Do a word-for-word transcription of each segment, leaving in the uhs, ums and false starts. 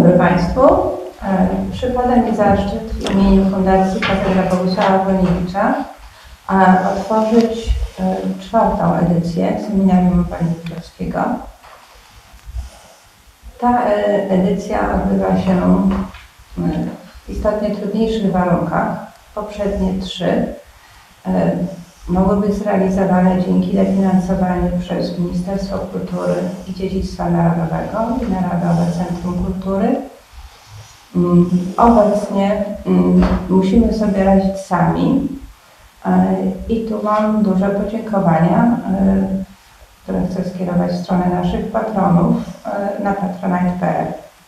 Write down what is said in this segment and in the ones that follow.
dobry Państwu. Przypada mi zaszczyt w imieniu Fundacji Katedra Bogusława Wolniewicza otworzyć czwartą edycję Seminarium Wolniewiczowskiego. Ta edycja odbywa się w istotnie trudniejszych warunkach. Poprzednie trzy mogły być zrealizowane dzięki dofinansowaniu przez Ministerstwo Kultury i Dziedzictwa Narodowego i Narodowe Centrum Kultury. Obecnie musimy sobie radzić sami i tu mam duże podziękowania, które chcę skierować w stronę naszych patronów na patronite kropka p l.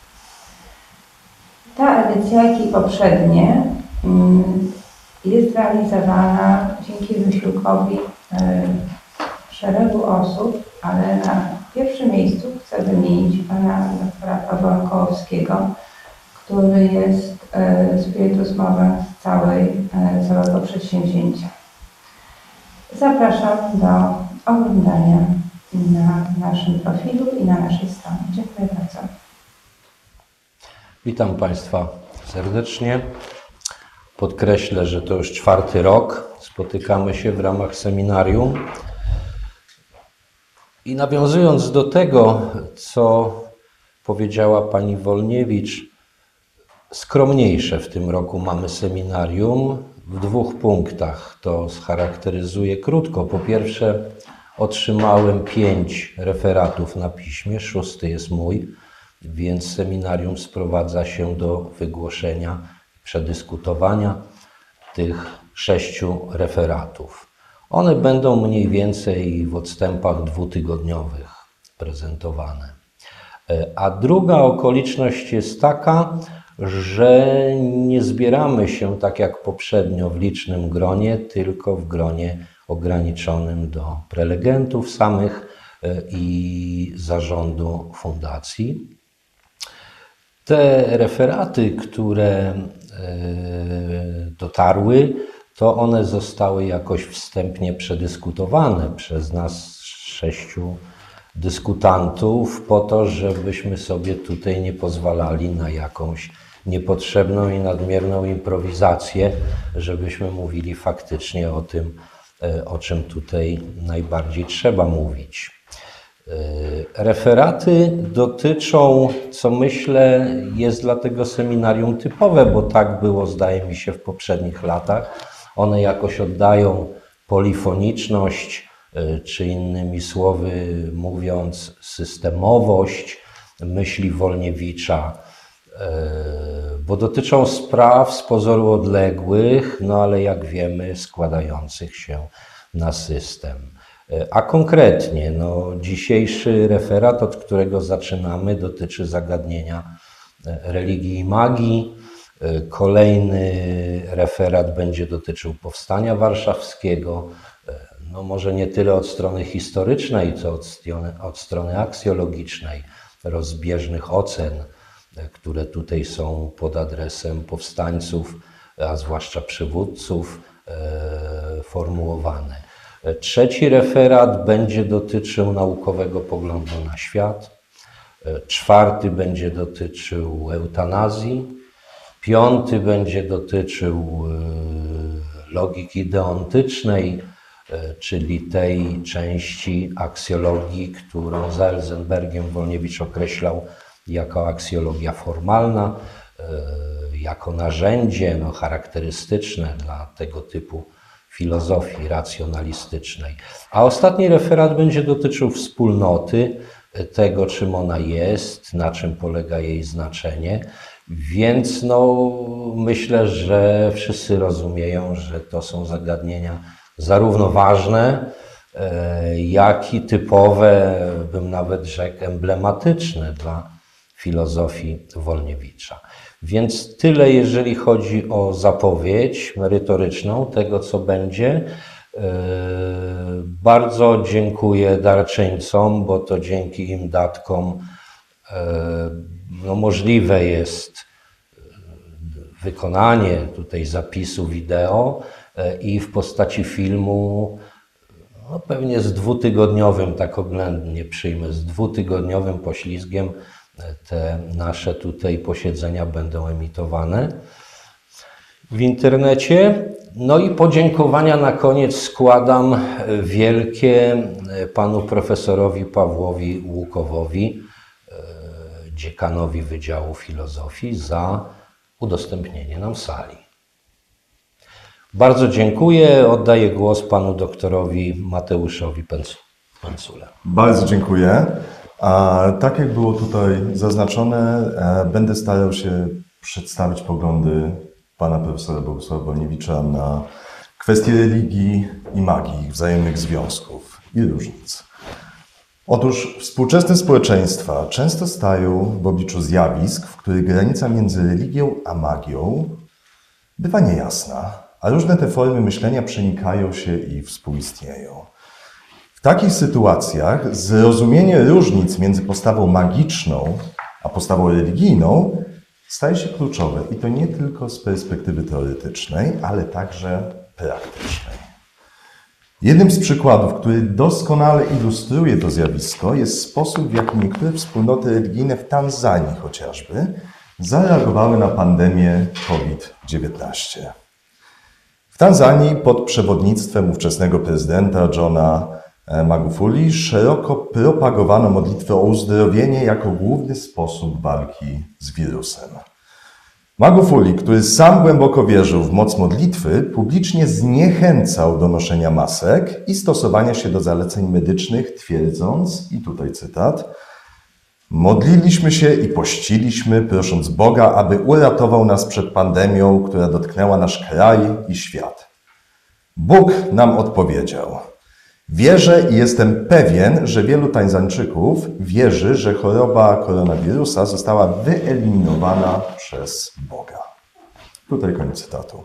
Ta edycja, jak i poprzednie, jest realizowana dzięki wysiłkowi szeregu osób, ale na pierwszym miejscu chcę wymienić pana doktora Pawła Kołowskiego, który jest spiritus movens całej, całego przedsięwzięcia. Zapraszam do oglądania na naszym profilu i na naszej stronie. Dziękuję bardzo. Witam Państwa serdecznie. Podkreślę, że to już czwarty rok. Spotykamy się w ramach seminarium. I nawiązując do tego, co powiedziała pani Wolniewicz, skromniejsze w tym roku mamy seminarium. W dwóch punktach to scharakteryzuję krótko. Po pierwsze, otrzymałem pięć referatów na piśmie, szósty jest mój, więc seminarium sprowadza się do wygłoszenia, przedyskutowania tych sześciu referatów. One będą mniej więcej w odstępach dwutygodniowych prezentowane. A druga okoliczność jest taka, że nie zbieramy się tak jak poprzednio w licznym gronie, tylko w gronie ograniczonym do prelegentów samych i zarządu fundacji. Te referaty, które dotarły, to one zostały jakoś wstępnie przedyskutowane przez nas sześciu dyskutantów po to, żebyśmy sobie tutaj nie pozwalali na jakąś niepotrzebną i nadmierną improwizację, żebyśmy mówili faktycznie o tym, o czym tutaj najbardziej trzeba mówić. Referaty dotyczą, co myślę jest dla tego seminarium typowe, bo tak było, zdaje mi się, w poprzednich latach. One jakoś oddają polifoniczność, czy innymi słowy mówiąc systemowość myśli Wolniewicza, bo dotyczą spraw z pozoru odległych, no ale jak wiemy składających się na system. A konkretnie, no, dzisiejszy referat, od którego zaczynamy, dotyczy zagadnienia religii i magii. Kolejny referat będzie dotyczył Powstania Warszawskiego. No może nie tyle od strony historycznej, co od strony, od strony aksjologicznej, rozbieżnych ocen, które tutaj są pod adresem powstańców, a zwłaszcza przywódców, e, formułowane. Trzeci referat będzie dotyczył naukowego poglądu na świat. Czwarty będzie dotyczył eutanazji. Piąty będzie dotyczył logiki deontycznej, czyli tej części aksjologii, którą za Elzenbergiem Wolniewicz określał jako aksjologia formalna, jako narzędzie no, charakterystyczne dla tego typu filozofii racjonalistycznej. A ostatni referat będzie dotyczył wspólnoty, tego czym ona jest, na czym polega jej znaczenie. Więc no, myślę, że wszyscy rozumieją, że to są zagadnienia zarówno ważne, jak i typowe, bym nawet rzekł, emblematyczne dla filozofii Wolniewicza. Więc tyle, jeżeli chodzi o zapowiedź merytoryczną tego, co będzie. Bardzo dziękuję darczyńcom, bo to dzięki im datkom no, możliwe jest wykonanie tutaj zapisu wideo i w postaci filmu, no pewnie z dwutygodniowym, tak oględnie przyjmę, z dwutygodniowym poślizgiem te nasze tutaj posiedzenia będą emitowane w internecie. No i podziękowania na koniec składam wielkie panu profesorowi Pawłowi Łukowowi, dziekanowi Wydziału Filozofii, za udostępnienie nam sali. Bardzo dziękuję. Oddaję głos panu doktorowi Mateuszowi Pęcule. Bardzo dziękuję. A tak jak było tutaj zaznaczone, będę starał się przedstawić poglądy pana profesora Bogusława Wolniewicza na kwestie religii i magii, wzajemnych związków i różnic. Otóż współczesne społeczeństwa często stają w obliczu zjawisk, w których granica między religią a magią bywa niejasna, a różne te formy myślenia przenikają się i współistnieją. W takich sytuacjach zrozumienie różnic między postawą magiczną a postawą religijną staje się kluczowe i to nie tylko z perspektywy teoretycznej, ale także praktycznej. Jednym z przykładów, który doskonale ilustruje to zjawisko, jest sposób, w jaki niektóre wspólnoty religijne w Tanzanii chociażby zareagowały na pandemię COVID dziewiętnaście. W Tanzanii pod przewodnictwem ówczesnego prezydenta Johna Magufuli szeroko propagowano modlitwę o uzdrowienie jako główny sposób walki z wirusem. Magufuli, który sam głęboko wierzył w moc modlitwy, publicznie zniechęcał do noszenia masek i stosowania się do zaleceń medycznych, twierdząc, i tutaj cytat: modliliśmy się i pościliśmy, prosząc Boga, aby uratował nas przed pandemią, która dotknęła nasz kraj i świat. Bóg nam odpowiedział. Wierzę i jestem pewien, że wielu Tanzańczyków wierzy, że choroba koronawirusa została wyeliminowana przez Boga. Tutaj koniec cytatu.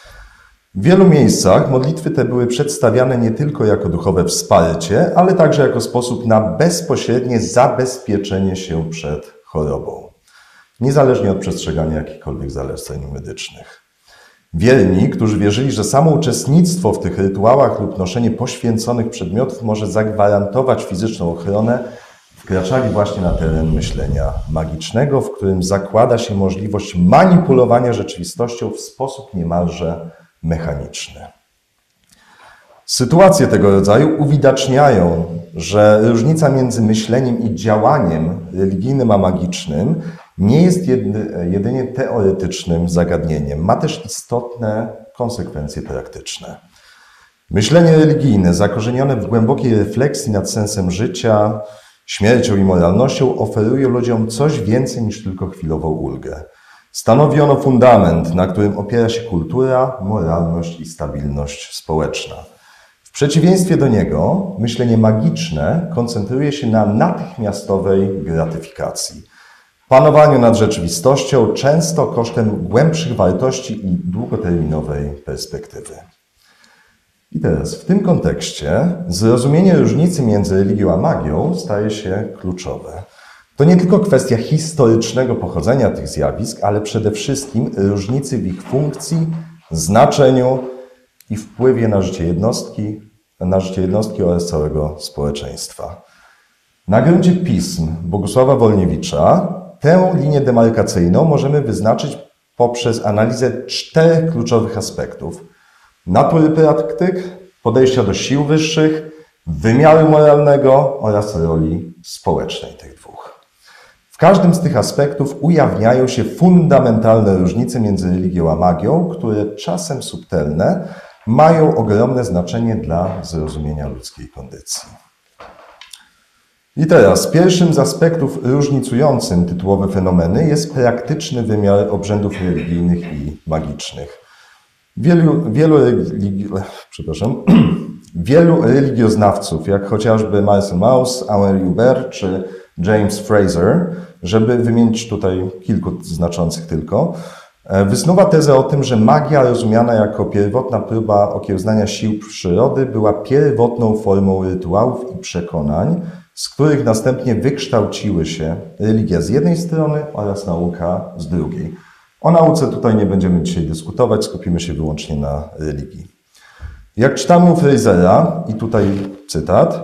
W wielu miejscach modlitwy te były przedstawiane nie tylko jako duchowe wsparcie, ale także jako sposób na bezpośrednie zabezpieczenie się przed chorobą, niezależnie od przestrzegania jakichkolwiek zaleceń medycznych. Wierni, którzy wierzyli, że samo uczestnictwo w tych rytuałach lub noszenie poświęconych przedmiotów może zagwarantować fizyczną ochronę, wkraczali właśnie na teren myślenia magicznego, w którym zakłada się możliwość manipulowania rzeczywistością w sposób niemalże mechaniczny. Sytuacje tego rodzaju uwidaczniają, że różnica między myśleniem i działaniem religijnym a magicznym nie jest jedynie teoretycznym zagadnieniem, ma też istotne konsekwencje praktyczne. Myślenie religijne, zakorzenione w głębokiej refleksji nad sensem życia, śmiercią i moralnością, oferuje ludziom coś więcej niż tylko chwilową ulgę. Stanowi ono fundament, na którym opiera się kultura, moralność i stabilność społeczna. W przeciwieństwie do niego, myślenie magiczne koncentruje się na natychmiastowej gratyfikacji, panowaniu nad rzeczywistością, często kosztem głębszych wartości i długoterminowej perspektywy. I teraz, w tym kontekście, zrozumienie różnicy między religią a magią staje się kluczowe. To nie tylko kwestia historycznego pochodzenia tych zjawisk, ale przede wszystkim różnicy w ich funkcji, znaczeniu i wpływie na życie jednostki, na życie jednostki oraz całego społeczeństwa. Na gruncie pism Bogusława Wolniewicza tę linię demarkacyjną możemy wyznaczyć poprzez analizę czterech kluczowych aspektów: natury praktyk, podejścia do sił wyższych, wymiaru moralnego oraz roli społecznej tych dwóch. W każdym z tych aspektów ujawniają się fundamentalne różnice między religią a magią, które czasem subtelne mają ogromne znaczenie dla zrozumienia ludzkiej kondycji. I teraz pierwszym z aspektów różnicującym tytułowe fenomeny jest praktyczny wymiar obrzędów religijnych i magicznych. Wielu, wielu, religi... Przepraszam. Wielu religioznawców, jak chociażby Marcel Mauss, Henri Hubert czy James Fraser, żeby wymienić tutaj kilku znaczących tylko, wysnuwa tezę o tym, że magia rozumiana jako pierwotna próba okiełznania sił przyrody była pierwotną formą rytuałów i przekonań, z których następnie wykształciły się religia z jednej strony oraz nauka z drugiej. O nauce tutaj nie będziemy dzisiaj dyskutować, skupimy się wyłącznie na religii. Jak czytamy u Frasera, i tutaj cytat: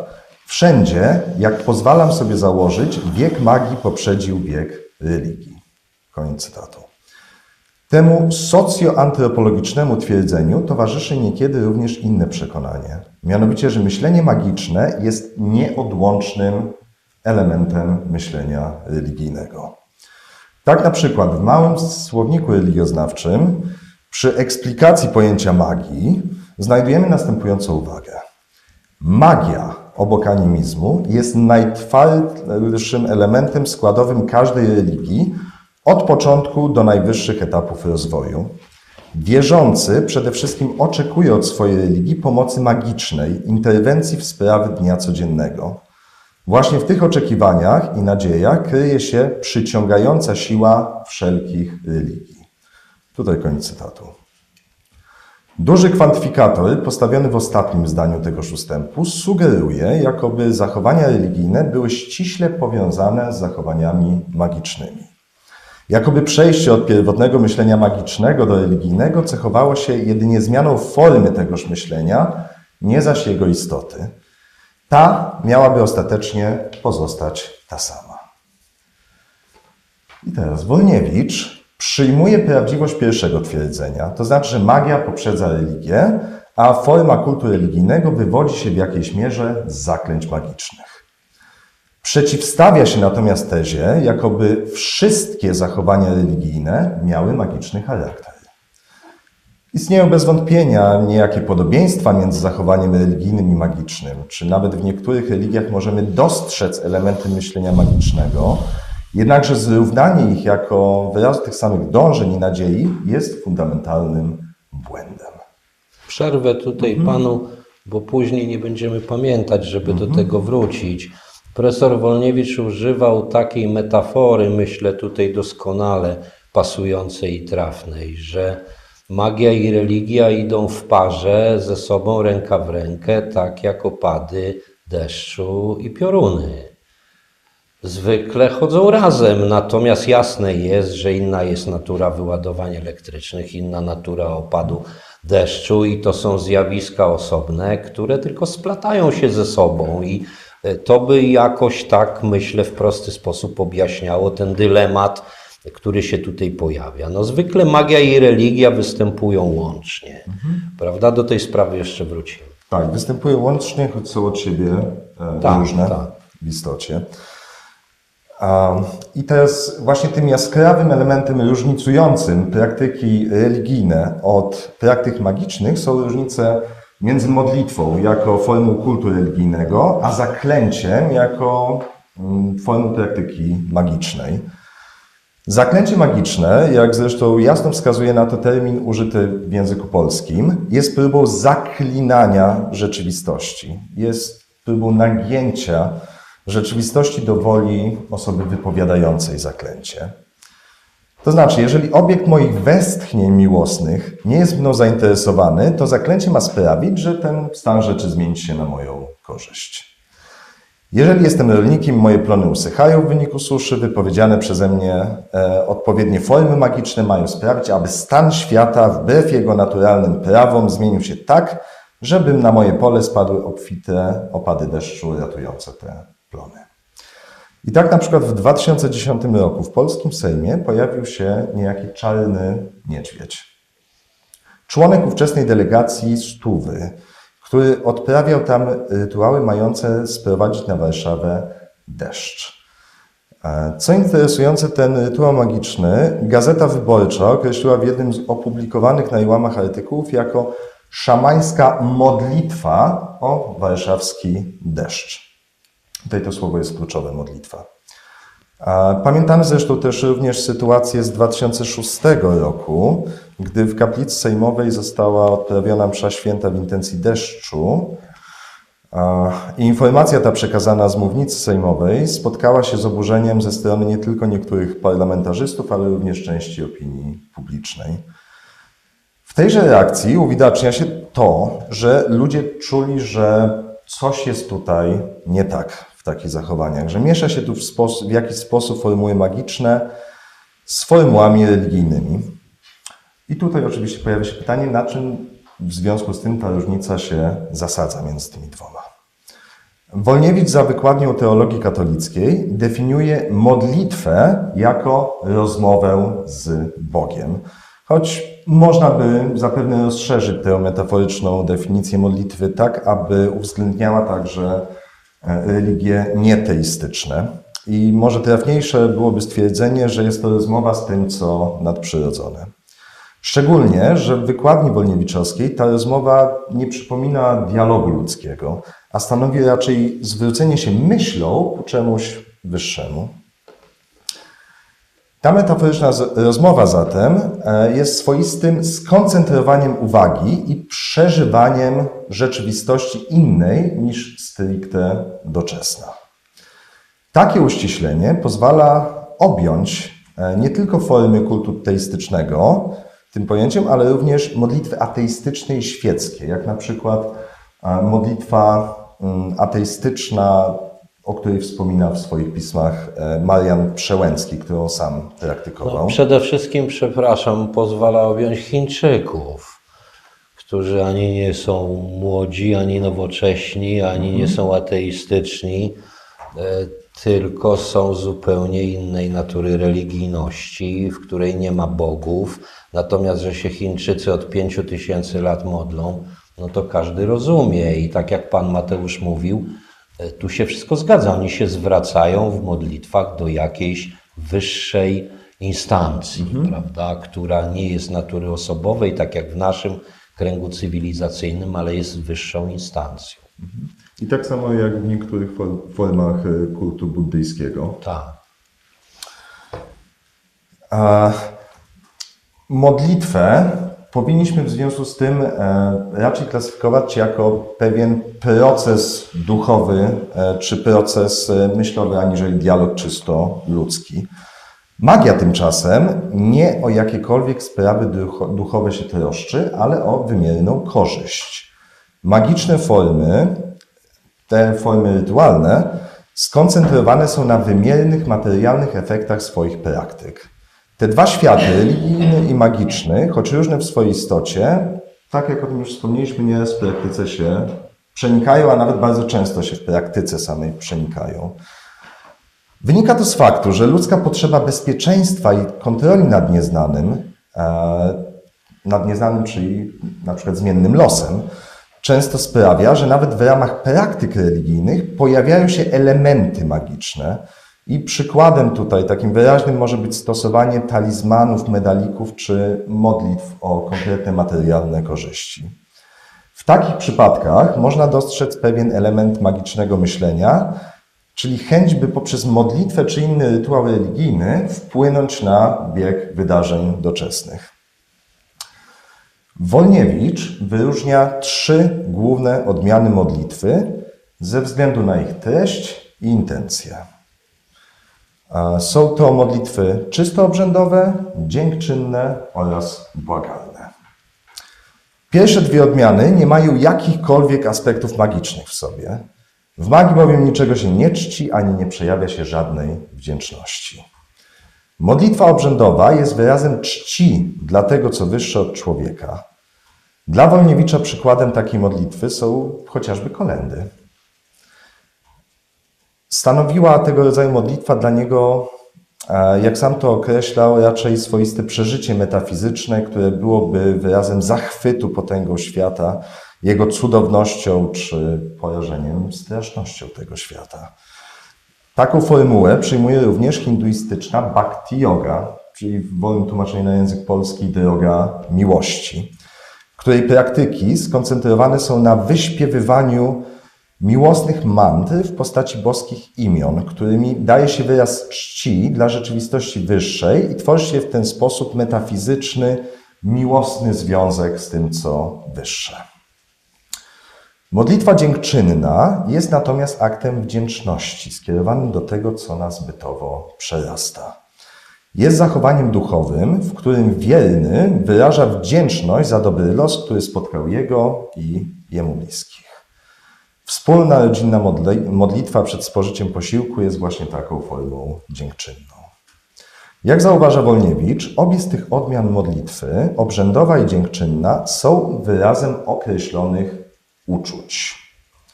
Wszędzie, jak pozwalam sobie założyć, wiek magii poprzedził wiek religii. Koniec cytatu. Temu socjoantropologicznemu twierdzeniu towarzyszy niekiedy również inne przekonanie. Mianowicie, że myślenie magiczne jest nieodłącznym elementem myślenia religijnego. Tak na przykład w małym słowniku religioznawczym przy eksplikacji pojęcia magii znajdujemy następującą uwagę. Magia obok animizmu jest najtwardszym elementem składowym każdej religii od początku do najwyższych etapów rozwoju. Wierzący przede wszystkim oczekuje od swojej religii pomocy magicznej, interwencji w sprawy dnia codziennego. Właśnie w tych oczekiwaniach i nadziejach kryje się przyciągająca siła wszelkich religii. Tutaj koniec cytatu. Duży kwantyfikator, postawiony w ostatnim zdaniu tegoż ustępu, sugeruje, jakoby zachowania religijne były ściśle powiązane z zachowaniami magicznymi. Jakoby przejście od pierwotnego myślenia magicznego do religijnego cechowało się jedynie zmianą formy tegoż myślenia, nie zaś jego istoty. Ta miałaby ostatecznie pozostać ta sama. I teraz Wolniewicz przyjmuje prawdziwość pierwszego twierdzenia, to znaczy, że magia poprzedza religię, a forma kultu religijnego wywodzi się w jakiejś mierze z zaklęć magicznych. Przeciwstawia się natomiast tezie, jakoby wszystkie zachowania religijne miały magiczny charakter. Istnieją bez wątpienia niejakie podobieństwa między zachowaniem religijnym i magicznym, czy nawet w niektórych religiach możemy dostrzec elementy myślenia magicznego, jednakże zrównanie ich jako wyraz tych samych dążeń i nadziei jest fundamentalnym błędem. Przerwę tutaj mhm. panu, bo później nie będziemy pamiętać, żeby mhm. do tego wrócić. Profesor Wolniewicz używał takiej metafory, myślę tutaj doskonale pasującej i trafnej, że magia i religia idą w parze ze sobą ręka w rękę, tak jak opady deszczu i pioruny. Zwykle chodzą razem, natomiast jasne jest, że inna jest natura wyładowań elektrycznych, inna natura opadu deszczu i to są zjawiska osobne, które tylko splatają się ze sobą i to by jakoś tak, myślę, w prosty sposób objaśniało ten dylemat, który się tutaj pojawia. No zwykle magia i religia występują łącznie, mhm. prawda? Do tej sprawy jeszcze wrócimy. Tak, występują łącznie, choć są od siebie e, tak, różne tak. w istocie. Um, I teraz właśnie tym jaskrawym elementem różnicującym praktyki religijne od praktyk magicznych są różnice między modlitwą jako formą kultu religijnego, a zaklęciem jako mm, formą praktyki magicznej. Zaklęcie magiczne, jak zresztą jasno wskazuje na to termin użyty w języku polskim, jest próbą zaklinania rzeczywistości. Jest próbą nagięcia rzeczywistości do woli osoby wypowiadającej zaklęcie. To znaczy, jeżeli obiekt moich westchnień miłosnych nie jest mną zainteresowany, to zaklęcie ma sprawić, że ten stan rzeczy zmieni się na moją korzyść. Jeżeli jestem rolnikiem, moje plony usychają w wyniku suszy, wypowiedziane przeze mnie e, odpowiednie formy magiczne mają sprawić, aby stan świata wbrew jego naturalnym prawom zmienił się tak, żeby na moje pole spadły obfite opady deszczu ratujące te plony. I tak na przykład w dwa tysiące dziesiątym roku w polskim Sejmie pojawił się niejaki czarny niedźwiedź. Członek ówczesnej delegacji Stówy, który odprawiał tam rytuały mające sprowadzić na Warszawę deszcz. Co interesujące, ten rytuał magiczny Gazeta Wyborcza określiła w jednym z opublikowanych na jej łamach artykułów jako szamańska modlitwa o warszawski deszcz. Tutaj to słowo jest kluczowe, modlitwa. Pamiętamy zresztą też również sytuację z dwa tysiące szóstego roku, gdy w kaplicy sejmowej została odprawiona msza święta w intencji deszczu. I informacja ta przekazana z mównicy sejmowej spotkała się z oburzeniem ze strony nie tylko niektórych parlamentarzystów, ale również części opinii publicznej. W tejże reakcji uwidacznia się to, że ludzie czuli, że coś jest tutaj nie tak w takich zachowaniach, że miesza się tu w, sposób, w jakiś sposób formuły magiczne z formułami religijnymi. I tutaj oczywiście pojawia się pytanie, na czym w związku z tym ta różnica się zasadza między tymi dwoma. Wolniewicz za wykładnią teologii katolickiej definiuje modlitwę jako rozmowę z Bogiem. Choć można by zapewne rozszerzyć tę metaforyczną definicję modlitwy tak, aby uwzględniała także religie nieteistyczne. I może trafniejsze byłoby stwierdzenie, że jest to rozmowa z tym, co nadprzyrodzone. Szczególnie, że w wykładni wolniewiczowskiej ta rozmowa nie przypomina dialogu ludzkiego, a stanowi raczej zwrócenie się myślą ku czemuś wyższemu. Ta metaforyczna rozmowa zatem jest swoistym skoncentrowaniem uwagi i przeżywaniem rzeczywistości innej niż stricte doczesna. Takie uściślenie pozwala objąć nie tylko formy kultu teistycznego tym pojęciem, ale również modlitwy ateistycznej i świeckiej, jak na przykład modlitwa ateistyczna, o której wspomina w swoich pismach Marian Przełęcki, którą sam praktykował. No, przede wszystkim, przepraszam, pozwala objąć Chińczyków, którzy ani nie są młodzi, ani nowocześni, ani mhm. nie są ateistyczni, tylko są zupełnie innej natury religijności, w której nie ma bogów. Natomiast, że się Chińczycy od pięciu tysięcy lat modlą, no to każdy rozumie. I tak jak pan Mateusz mówił, tu się wszystko zgadza. Oni się zwracają w modlitwach do jakiejś wyższej instancji, mhm. prawda, która nie jest natury osobowej, tak jak w naszym kręgu cywilizacyjnym, ale jest wyższą instancją. Mhm. I tak samo jak w niektórych formach kultu buddyjskiego. Tak. A modlitwę powinniśmy w związku z tym raczej klasyfikować jako pewien proces duchowy czy proces myślowy, aniżeli dialog czysto ludzki. Magia tymczasem nie o jakiekolwiek sprawy duchowe się troszczy, ale o wymierną korzyść. Magiczne formy, te formy rytualne, skoncentrowane są na wymiernych, materialnych efektach swoich praktyk. Te dwa światy, religijny i magiczny, choć różne w swojej istocie, tak jak o tym już wspomnieliśmy, nieraz w praktyce się przenikają, a nawet bardzo często się w praktyce samej przenikają. Wynika to z faktu, że ludzka potrzeba bezpieczeństwa i kontroli nad nieznanym, nad nieznanym, czyli na przykład zmiennym losem, często sprawia, że nawet w ramach praktyk religijnych pojawiają się elementy magiczne. I przykładem tutaj takim wyraźnym może być stosowanie talizmanów, medalików czy modlitw o konkretne materialne korzyści. W takich przypadkach można dostrzec pewien element magicznego myślenia, czyli chęć, by poprzez modlitwę czy inny rytuał religijny wpłynąć na bieg wydarzeń doczesnych. Wolniewicz wyróżnia trzy główne odmiany modlitwy ze względu na ich treść i intencje. Są to modlitwy czysto obrzędowe, dziękczynne oraz błagalne. Pierwsze dwie odmiany nie mają jakichkolwiek aspektów magicznych w sobie. W magii bowiem niczego się nie czci, ani nie przejawia się żadnej wdzięczności. Modlitwa obrzędowa jest wyrazem czci dla tego, co wyższe od człowieka. Dla Wolniewicza przykładem takiej modlitwy są chociażby kolędy. Stanowiła tego rodzaju modlitwa dla niego, jak sam to określał, raczej swoiste przeżycie metafizyczne, które byłoby wyrazem zachwytu potęgą świata, jego cudownością czy porażeniem strasznością tego świata. Taką formułę przyjmuje również hinduistyczna bhakti yoga, czyli w wolnym tłumaczeniu na język polski droga miłości, której praktyki skoncentrowane są na wyśpiewywaniu miłosnych mantr w postaci boskich imion, którymi daje się wyraz czci dla rzeczywistości wyższej i tworzy się w ten sposób metafizyczny, miłosny związek z tym, co wyższe. Modlitwa dziękczynna jest natomiast aktem wdzięczności, skierowanym do tego, co nas bytowo przerasta. Jest zachowaniem duchowym, w którym wierny wyraża wdzięczność za dobry los, który spotkał jego i jemu bliskich. Wspólna rodzinna modlitwa przed spożyciem posiłku jest właśnie taką formą dziękczynną. Jak zauważa Wolniewicz, obie z tych odmian modlitwy, obrzędowa i dziękczynna, są wyrazem określonych uczuć.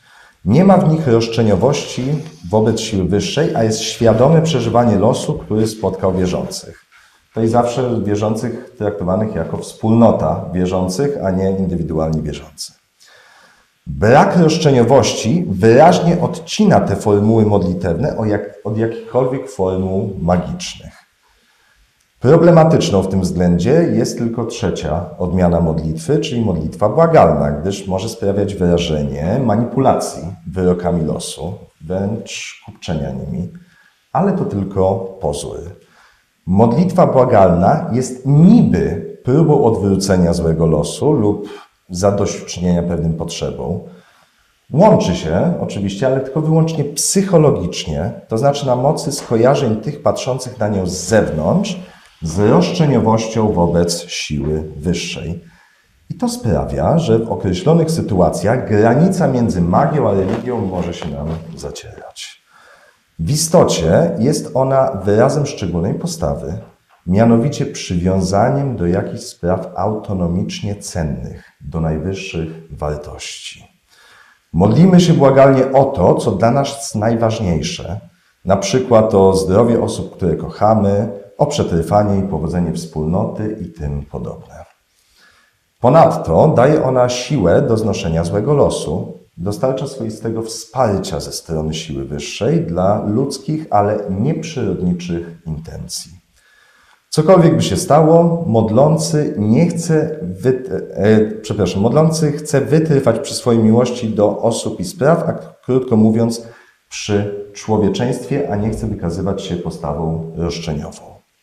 Nie ma w nich roszczeniowości wobec siły wyższej, a jest świadome przeżywanie losu, który spotkał wierzących. To jest zawsze wierzących traktowanych jako wspólnota wierzących, a nie indywidualni wierzący. Brak roszczeniowości wyraźnie odcina te formuły modlitewne od jakichkolwiek formuł magicznych. Problematyczną w tym względzie jest tylko trzecia odmiana modlitwy, czyli modlitwa błagalna, gdyż może sprawiać wrażenie manipulacji wyrokami losu, wręcz kupczenia nimi, ale to tylko pozór. Modlitwa błagalna jest niby próbą odwrócenia złego losu lub zadośćuczynienia pewnym potrzebom. Łączy się oczywiście, ale tylko wyłącznie psychologicznie, to znaczy na mocy skojarzeń tych patrzących na nią z zewnątrz, z roszczeniowością wobec siły wyższej. I to sprawia, że w określonych sytuacjach granica między magią a religią może się nam zacierać. W istocie jest ona wyrazem szczególnej postawy, mianowicie przywiązaniem do jakichś spraw autonomicznie cennych, do najwyższych wartości. Modlimy się błagalnie o to, co dla nas najważniejsze, na przykład o zdrowie osób, które kochamy, o przetrwanie i powodzenie wspólnoty i tym podobne. Ponadto daje ona siłę do znoszenia złego losu, dostarcza swoistego wsparcia ze strony siły wyższej dla ludzkich, ale nieprzyrodniczych intencji. Cokolwiek by się stało, modlący nie chce, wyt... e, przepraszam, modlący chce wytrwać przy swojej miłości do osób i spraw, a krótko mówiąc, przy człowieczeństwie, a nie chce wykazywać się postawą roszczeniową.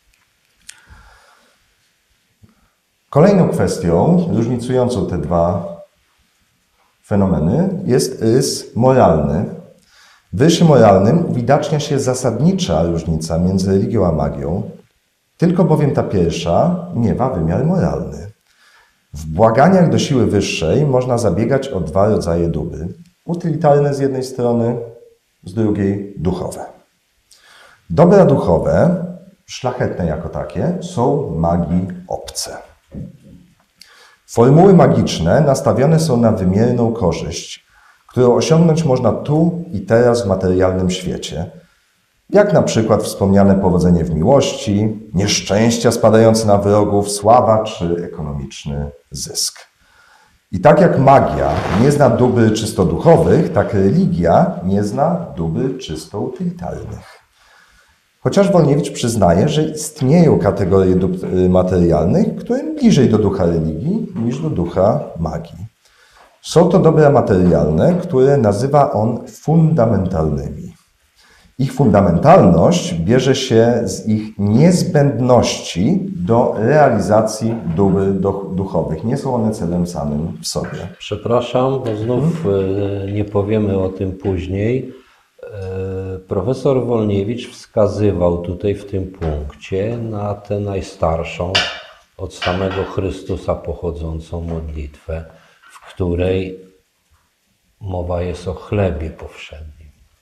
Kolejną kwestią różnicującą te dwa fenomeny jest rys moralny. W rysie moralnym uwidacznia się zasadnicza różnica między religią a magią, tylko bowiem ta pierwsza miewa wymiar moralny. W błaganiach do siły wyższej można zabiegać o dwa rodzaje dóbr. Utylitarne z jednej strony, z drugiej duchowe. Dobra duchowe, szlachetne jako takie, są magii obce. Formuły magiczne nastawione są na wymierną korzyść, którą osiągnąć można tu i teraz w materialnym świecie, jak na przykład wspomniane powodzenie w miłości, nieszczęścia spadające na wrogów, sława czy ekonomiczny zysk. I tak jak magia nie zna dóbr czysto duchowych, tak religia nie zna dóbr czysto utylitarnych. Chociaż Wolniewicz przyznaje, że istnieją kategorie dóbr materialnych, które bliżej do ducha religii niż do ducha magii. Są to dobra materialne, które nazywa on fundamentalnymi. Ich fundamentalność bierze się z ich niezbędności do realizacji dóbr duchowych. Nie są one celem samym w sobie. Przepraszam, bo znów hmm? nie powiemy o tym później. Profesor Wolniewicz wskazywał tutaj w tym punkcie na tę najstarszą, od samego Chrystusa pochodzącą modlitwę, w której mowa jest o chlebie powszednim.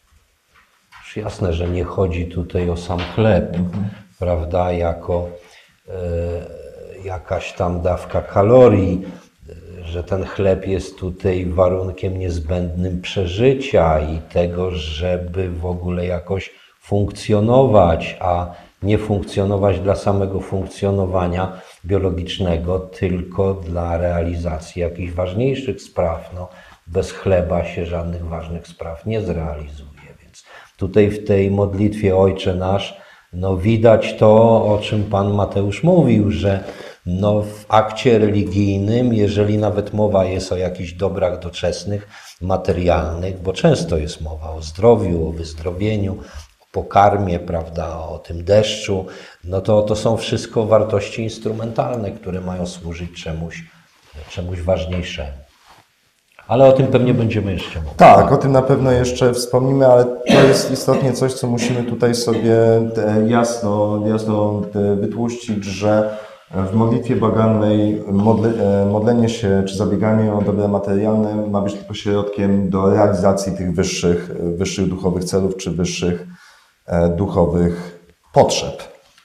Już jasne, że nie chodzi tutaj o sam chleb, mhm. prawda, jako e, jakaś tam dawka kalorii, że ten chleb jest tutaj warunkiem niezbędnym przeżycia i tego, żeby w ogóle jakoś funkcjonować, a nie funkcjonować dla samego funkcjonowania biologicznego, tylko dla realizacji jakichś ważniejszych spraw. No, bez chleba się żadnych ważnych spraw nie zrealizuje. Więc tutaj w tej modlitwie Ojcze Nasz no, widać to, o czym Pan Mateusz mówił, że no, w akcie religijnym, jeżeli nawet mowa jest o jakichś dobrach doczesnych, materialnych, bo często jest mowa o zdrowiu, o wyzdrowieniu, o pokarmie, prawda, o tym deszczu, no to to są wszystko wartości instrumentalne, które mają służyć czemuś, czemuś ważniejszemu. Ale o tym pewnie będziemy jeszcze mówić. Tak, o tym na pewno jeszcze wspomnimy, ale to jest istotnie coś, co musimy tutaj sobie jasno, jasno wytłuścić, że w modlitwie błagalnej modle, modlenie się czy zabieganie o dobra materialne ma być tylko środkiem do realizacji tych wyższych, wyższych duchowych celów czy wyższych duchowych potrzeb.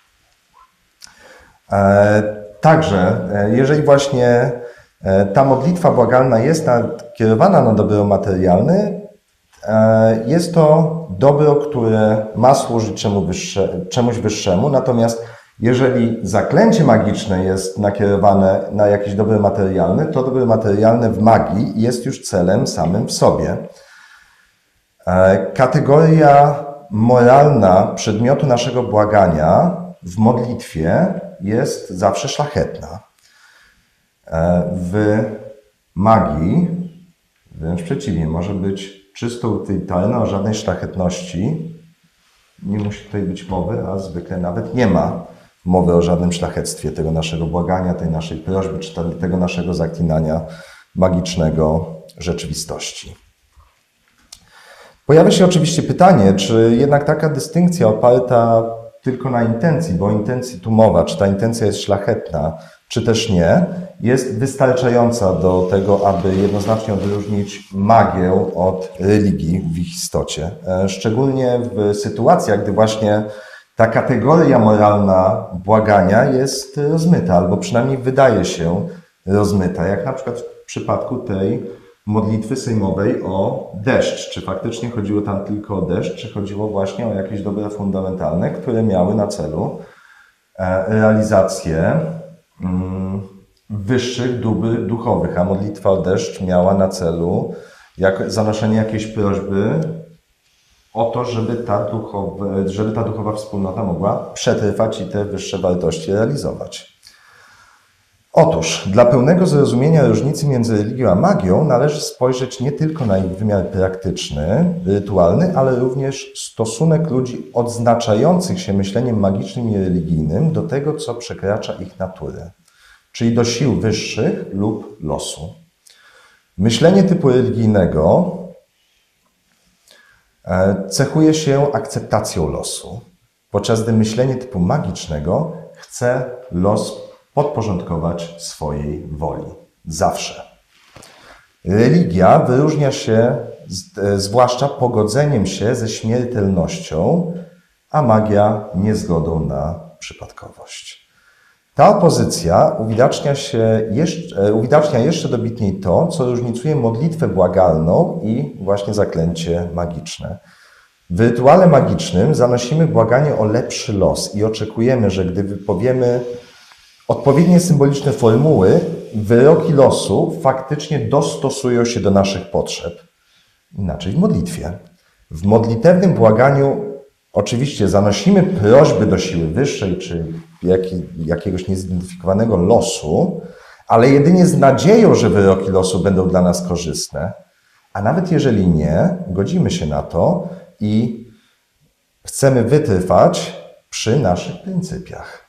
Także, jeżeli właśnie ta modlitwa błagalna jest nakierowana na dobro materialne, Jest to dobro, które ma służyć czemu wyższe, czemuś wyższemu, natomiast jeżeli zaklęcie magiczne jest nakierowane na jakieś dobro materialne, to dobro materialne w magii jest już celem samym w sobie. Kategoria moralna przedmiotu naszego błagania w modlitwie jest zawsze szlachetna. W magii wręcz przeciwnie, może być czysto utylitarna, o żadnej szlachetności nie musi tutaj być mowy, a zwykle nawet nie ma mowy o żadnym szlachectwie tego naszego błagania, tej naszej prośby, czy tego naszego zaklinania magicznego rzeczywistości. Pojawia się oczywiście pytanie, czy jednak taka dystynkcja oparta tylko na intencji, bo o intencji tu mowa, czy ta intencja jest szlachetna, czy też nie, jest wystarczająca do tego, aby jednoznacznie odróżnić magię od religii w ich istocie. Szczególnie w sytuacjach, gdy właśnie ta kategoria moralna błagania jest rozmyta, albo przynajmniej wydaje się rozmyta, jak na przykład w przypadku tej modlitwy sejmowej o deszcz. Czy faktycznie chodziło tam tylko o deszcz, czy chodziło właśnie o jakieś dobra fundamentalne, które miały na celu realizację wyższych dóbr duchowych, a modlitwa o deszcz miała na celu jak zanoszenie jakiejś prośby o to, żeby ta, duchowe, żeby ta duchowa wspólnota mogła przetrwać i te wyższe wartości realizować. Otóż, dla pełnego zrozumienia różnicy między religią a magią należy spojrzeć nie tylko na ich wymiar praktyczny, rytualny, ale również stosunek ludzi odznaczających się myśleniem magicznym i religijnym do tego, co przekracza ich naturę, czyli do sił wyższych lub losu. Myślenie typu religijnego cechuje się akceptacją losu, podczas gdy myślenie typu magicznego chce los podporządkować swojej woli. Zawsze. Religia wyróżnia się zwłaszcza pogodzeniem się ze śmiertelnością, a magia niezgodą na przypadkowość. Ta opozycja uwidacznia, się jeszcze, uwidacznia jeszcze dobitniej to, co różnicuje modlitwę błagalną i właśnie zaklęcie magiczne. W rytuale magicznym zanosimy błaganie o lepszy los i oczekujemy, że gdy wypowiemy odpowiednie symboliczne formuły, wyroki losu faktycznie dostosują się do naszych potrzeb. Inaczej w modlitwie. W modlitewnym błaganiu oczywiście zanosimy prośby do siły wyższej czy jakiegoś niezidentyfikowanego losu, ale jedynie z nadzieją, że wyroki losu będą dla nas korzystne. A nawet jeżeli nie, godzimy się na to i chcemy wytrwać przy naszych pryncypiach.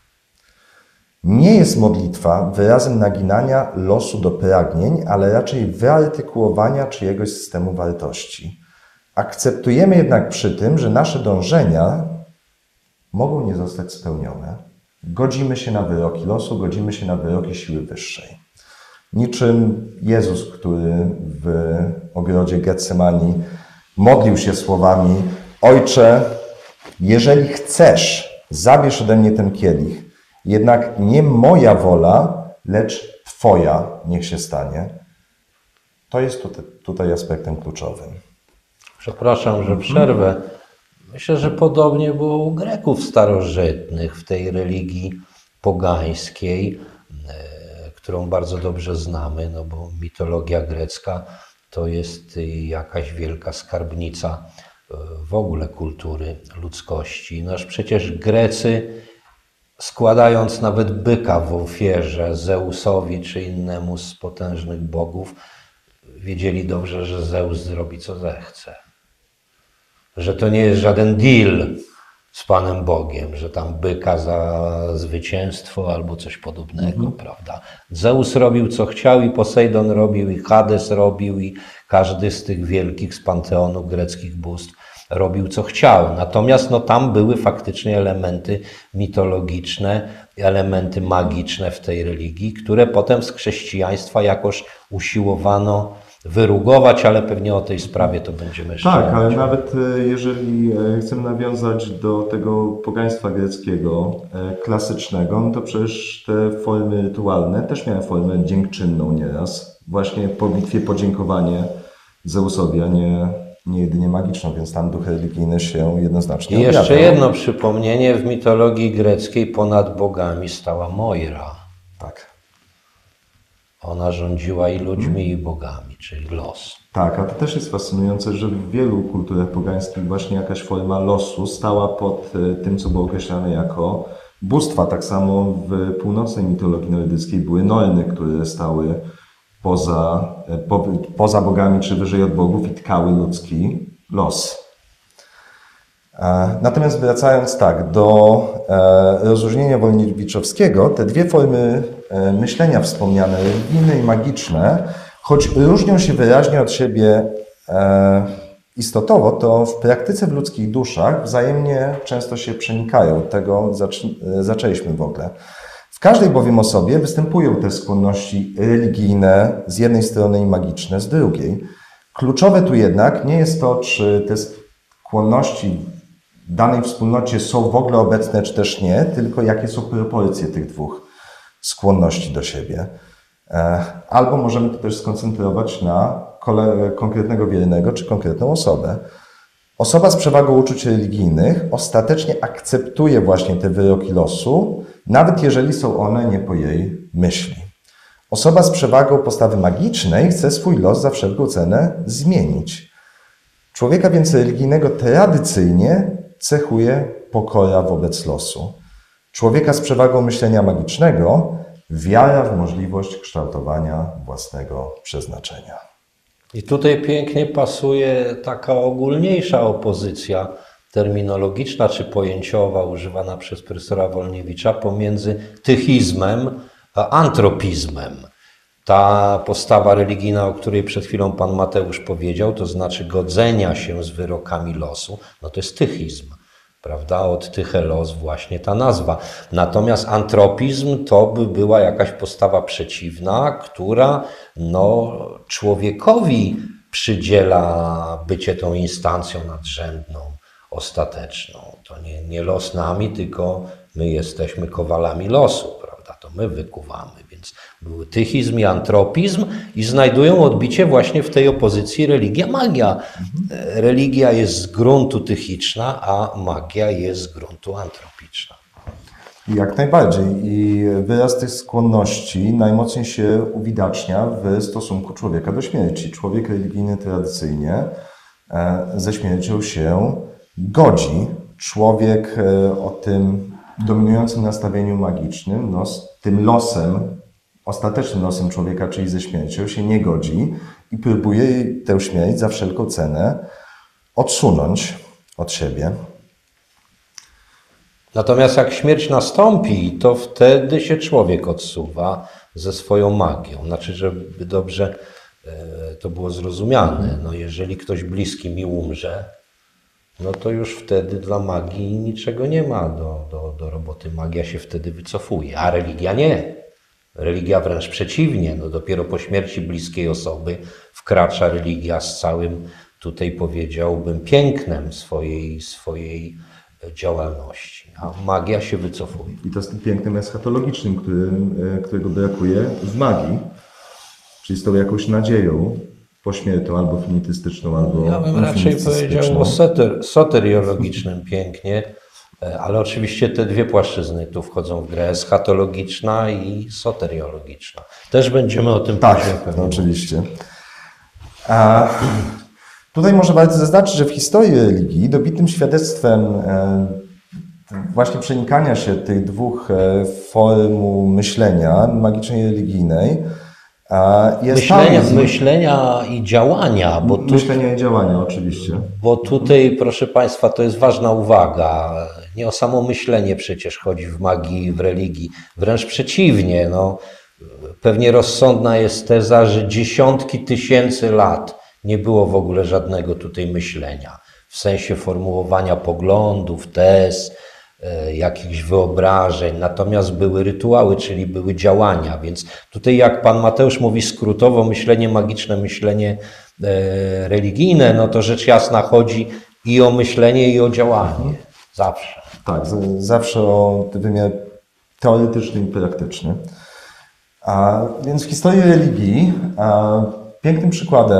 Nie jest modlitwa wyrazem naginania losu do pragnień, ale raczej wyartykułowania czyjegoś systemu wartości. Akceptujemy jednak przy tym, że nasze dążenia mogą nie zostać spełnione. Godzimy się na wyroki losu, godzimy się na wyroki siły wyższej. Niczym Jezus, który w ogrodzie Getsemani modlił się słowami: Ojcze, jeżeli chcesz, zabierz ode mnie ten kielich, jednak nie moja wola, lecz Twoja niech się stanie. To jest tutaj, tutaj aspektem kluczowym. Przepraszam, że przerwę. Myślę, że podobnie było u Greków starożytnych w tej religii pogańskiej, którą bardzo dobrze znamy, no bo mitologia grecka to jest jakaś wielka skarbnica w ogóle kultury ludzkości. Noż przecież Grecy, składając nawet byka w ofierze Zeusowi czy innemu z potężnych bogów, wiedzieli dobrze, że Zeus zrobi co zechce. Że to nie jest żaden deal z Panem Bogiem, że tam byka za zwycięstwo albo coś podobnego, mhm. prawda? Zeus robił co chciał i Posejdon robił i Hades robił i każdy z tych wielkich z panteonu greckich bóstw robił co chciał. Natomiast no, tam były faktycznie elementy mitologiczne, elementy magiczne w tej religii, które potem z chrześcijaństwa jakoś usiłowano wyrugować, ale pewnie o tej sprawie to będziemy jeszcze Tak, ale mówić. nawet jeżeli chcemy nawiązać do tego pogaństwa greckiego klasycznego, no to przecież te formy rytualne też miały formę dziękczynną nieraz. Właśnie po bitwie podziękowanie Zeusowi, a nie nie jedynie magiczną, więc tam duch religijny się jednoznacznie I jeszcze objawiał. jedno przypomnienie, w mitologii greckiej ponad bogami stała Moira. Tak. Ona rządziła i ludźmi, i bogami, czyli los. Tak, a to też jest fascynujące, że w wielu kulturach pogańskich właśnie jakaś forma losu stała pod tym, co było określane jako bóstwa. Tak samo w północnej mitologii nordyckiej były Norny, które stały poza, po, poza bogami czy wyżej od bogów i tkały ludzki los. Natomiast wracając tak do rozróżnienia Wolniewiczowskiego, te dwie formy myślenia wspomniane, religijne i magiczne, choć różnią się wyraźnie od siebie istotowo, to w praktyce w ludzkich duszach wzajemnie często się przenikają. Od tego zaczę zaczęliśmy w ogóle. W każdej bowiem osobie występują te skłonności religijne z jednej strony i magiczne z drugiej. Kluczowe tu jednak nie jest to, czy te skłonności w danej wspólnocie są w ogóle obecne, czy też nie, tylko jakie są proporcje tych dwóch skłonności do siebie. Albo możemy to też skoncentrować na konkretnego wiernego, czy konkretną osobę. Osoba z przewagą uczuć religijnych ostatecznie akceptuje właśnie te wyroki losu, nawet jeżeli są one nie po jej myśli. Osoba z przewagą postawy magicznej chce swój los za wszelką cenę zmienić. Człowieka więc religijnego tradycyjnie cechuje pokora wobec losu. Człowieka z przewagą myślenia magicznego wiara w możliwość kształtowania własnego przeznaczenia. I tutaj pięknie pasuje taka ogólniejsza opozycja terminologiczna czy pojęciowa używana przez profesora Wolniewicza pomiędzy tychizmem a antropizmem. Ta postawa religijna, o której przed chwilą pan Mateusz powiedział, to znaczy godzenia się z wyrokami losu, no to jest tychizm. Prawda? Od tychelos właśnie ta nazwa. Natomiast antropizm to by była jakaś postawa przeciwna, która no, człowiekowi przydziela bycie tą instancją nadrzędną, ostateczną. To nie, nie los nami, tylko my jesteśmy kowalami losu, prawda? To my wykuwamy. Więc były tychizm i antropizm i znajdują odbicie właśnie w tej opozycji religia-magia. Religia jest z gruntu tychiczna, a magia jest z gruntu antropiczna. Jak najbardziej. I wyraz tych skłonności najmocniej się uwidacznia w stosunku człowieka do śmierci. Człowiek religijny tradycyjnie ze śmiercią się godzi. Człowiek o tym dominującym nastawieniu magicznym, no, z tym losem, ostatecznym losem człowieka, czyli ze śmiercią, się nie godzi i próbuje tę śmierć za wszelką cenę odsunąć od siebie. Natomiast jak śmierć nastąpi, to wtedy się człowiek odsuwa ze swoją magią. Znaczy, żeby dobrze to było zrozumiane. No, jeżeli ktoś bliski mi umrze, no to już wtedy dla magii niczego nie ma do, do, do roboty. Magia się wtedy wycofuje, a religia nie. Religia wręcz przeciwnie. No dopiero po śmierci bliskiej osoby wkracza religia z całym, tutaj powiedziałbym, pięknem swojej, swojej działalności. A magia się wycofuje. I to z tym pięknem eschatologicznym, którym, którego brakuje w magii, czyli z tą jakąś nadzieją pośmiertną, albo finitystyczną, albo ja bym raczej powiedział o soter, soteriologicznym pięknie, ale oczywiście te dwie płaszczyzny tu wchodzą w grę, eschatologiczna i soteriologiczna. Też będziemy o tym tak, później pewnie. oczywiście. A tutaj może warto zaznaczyć, że w historii religii dobitnym świadectwem właśnie przenikania się tych dwóch form myślenia, magicznej i religijnej, jest myślenia, myślenia i działania. Bo tu, myślenia i działania, oczywiście. Bo tutaj, proszę Państwa, to jest ważna uwaga. Nie o samo myślenie przecież chodzi w magii i w religii. Wręcz przeciwnie. No, pewnie rozsądna jest teza, że dziesiątki tysięcy lat nie było w ogóle żadnego tutaj myślenia. W sensie formułowania poglądów, tez, jakichś wyobrażeń, natomiast były rytuały, czyli były działania, więc tutaj jak pan Mateusz mówi skrótowo, myślenie magiczne, myślenie e, religijne, no to rzecz jasna chodzi i o myślenie, i o działanie. Zawsze. Tak, z, zawsze o wymiar teoretyczny i praktyczny. A, więc w historii religii a, pięknym przykładem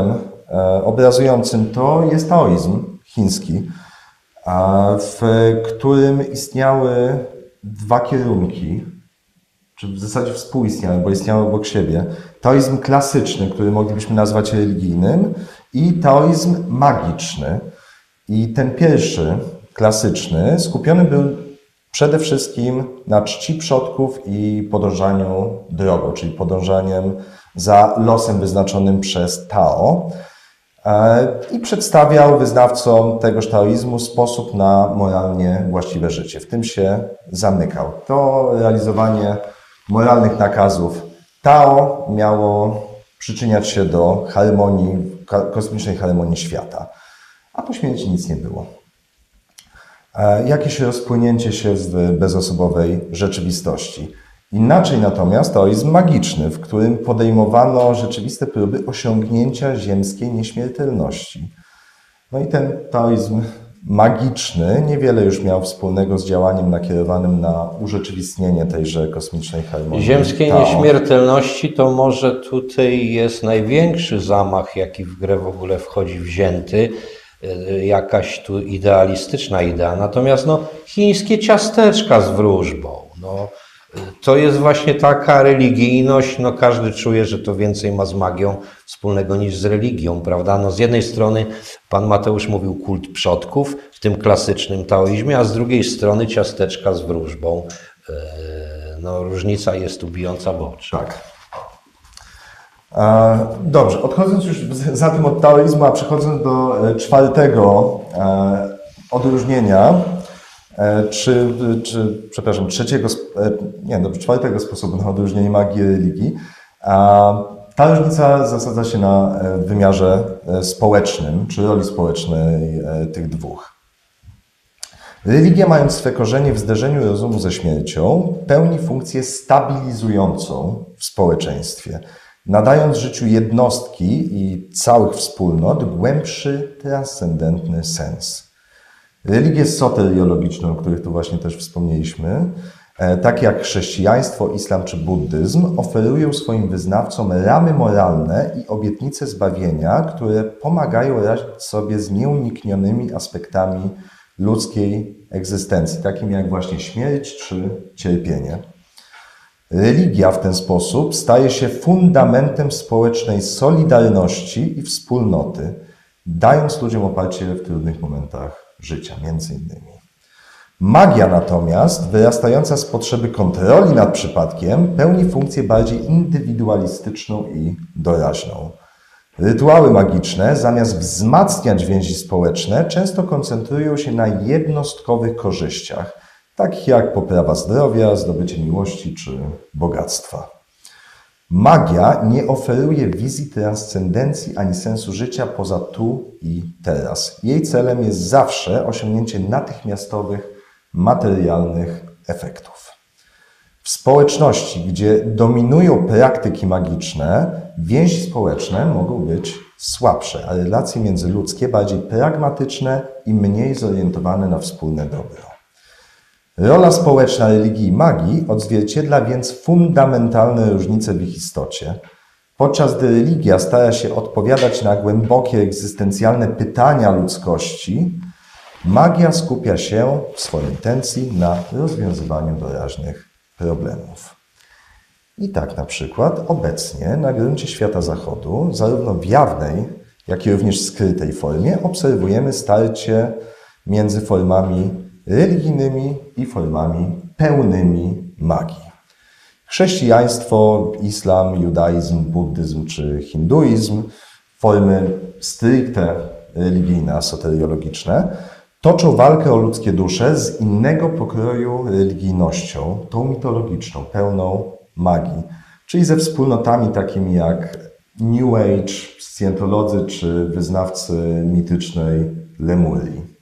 obrazującym to jest taoizm chiński, w którym istniały dwa kierunki, czy w zasadzie współistniały, bo istniały obok siebie. Taoizm klasyczny, który moglibyśmy nazwać religijnym, i taoizm magiczny. I ten pierwszy, klasyczny, skupiony był przede wszystkim na czci przodków i podążaniu drogą, czyli podążaniem za losem wyznaczonym przez Tao. I przedstawiał wyznawcom tegoż taoizmu sposób na moralnie właściwe życie. W tym się zamykał. To realizowanie moralnych nakazów Tao miało przyczyniać się do harmonii, kosmicznej harmonii świata. A po śmierci nic nie było. Jakieś rozpłynięcie się z bezosobowej rzeczywistości. Inaczej natomiast taoizm magiczny, w którym podejmowano rzeczywiste próby osiągnięcia ziemskiej nieśmiertelności. No i ten taoizm magiczny niewiele już miał wspólnego z działaniem nakierowanym na urzeczywistnienie tejże kosmicznej harmonii. Ziemskiej Tao. nieśmiertelności to może tutaj jest największy zamach, jaki w grę w ogóle wchodzi wzięty. Jakaś tu idealistyczna idea. Natomiast no, chińskie ciasteczka z wróżbą. No, to jest właśnie taka religijność, no każdy czuje, że to więcej ma z magią wspólnego niż z religią, prawda? No z jednej strony pan Mateusz mówił kult przodków w tym klasycznym taoizmie, a z drugiej strony ciasteczka z wróżbą. No różnica jest tu bijąca w oczy. Tak. Dobrze, odchodząc już za tym od taoizmu, a przechodząc do czwartego odróżnienia, czy, czy przepraszam, trzeciego, nie, do czwartego sposobu na odróżnienie magii i religii. Ta różnica zasadza się na wymiarze społecznym, czy roli społecznej tych dwóch. Religia, mając swe korzenie w zderzeniu rozumu ze śmiercią, pełni funkcję stabilizującą w społeczeństwie, nadając życiu jednostki i całych wspólnot głębszy, transcendentny sens. Religie soteriologiczne, o których tu właśnie też wspomnieliśmy, takie jak chrześcijaństwo, islam czy buddyzm, oferują swoim wyznawcom ramy moralne i obietnice zbawienia, które pomagają radzić sobie z nieuniknionymi aspektami ludzkiej egzystencji, takimi jak właśnie śmierć czy cierpienie. Religia w ten sposób staje się fundamentem społecznej solidarności i wspólnoty, dając ludziom oparcie w trudnych momentach życia, między innymi. Magia natomiast, wyrastająca z potrzeby kontroli nad przypadkiem, pełni funkcję bardziej indywidualistyczną i doraźną. Rytuały magiczne, zamiast wzmacniać więzi społeczne, często koncentrują się na jednostkowych korzyściach, takich jak poprawa zdrowia, zdobycie miłości czy bogactwa. Magia nie oferuje wizji transcendencji ani sensu życia poza tu i teraz. Jej celem jest zawsze osiągnięcie natychmiastowych, materialnych efektów. W społeczności, gdzie dominują praktyki magiczne, więzi społeczne mogą być słabsze, a relacje międzyludzkie bardziej pragmatyczne i mniej zorientowane na wspólne dobro. Rola społeczna religii i magii odzwierciedla więc fundamentalne różnice w ich istocie, podczas gdy religia stara się odpowiadać na głębokie egzystencjalne pytania ludzkości, magia skupia się w swojej intencji na rozwiązywaniu doraźnych problemów. I tak na przykład obecnie na gruncie świata zachodu, zarówno w jawnej, jak i również skrytej formie, obserwujemy starcie między formami religijnymi i formami pełnymi magii. Chrześcijaństwo, islam, judaizm, buddyzm czy hinduizm, formy stricte religijne, soteriologiczne, toczą walkę o ludzkie dusze z innego pokroju religijnością, tą mitologiczną, pełną magii, czyli ze wspólnotami takimi jak New Age, scjentolodzy czy wyznawcy mitycznej Lemurii.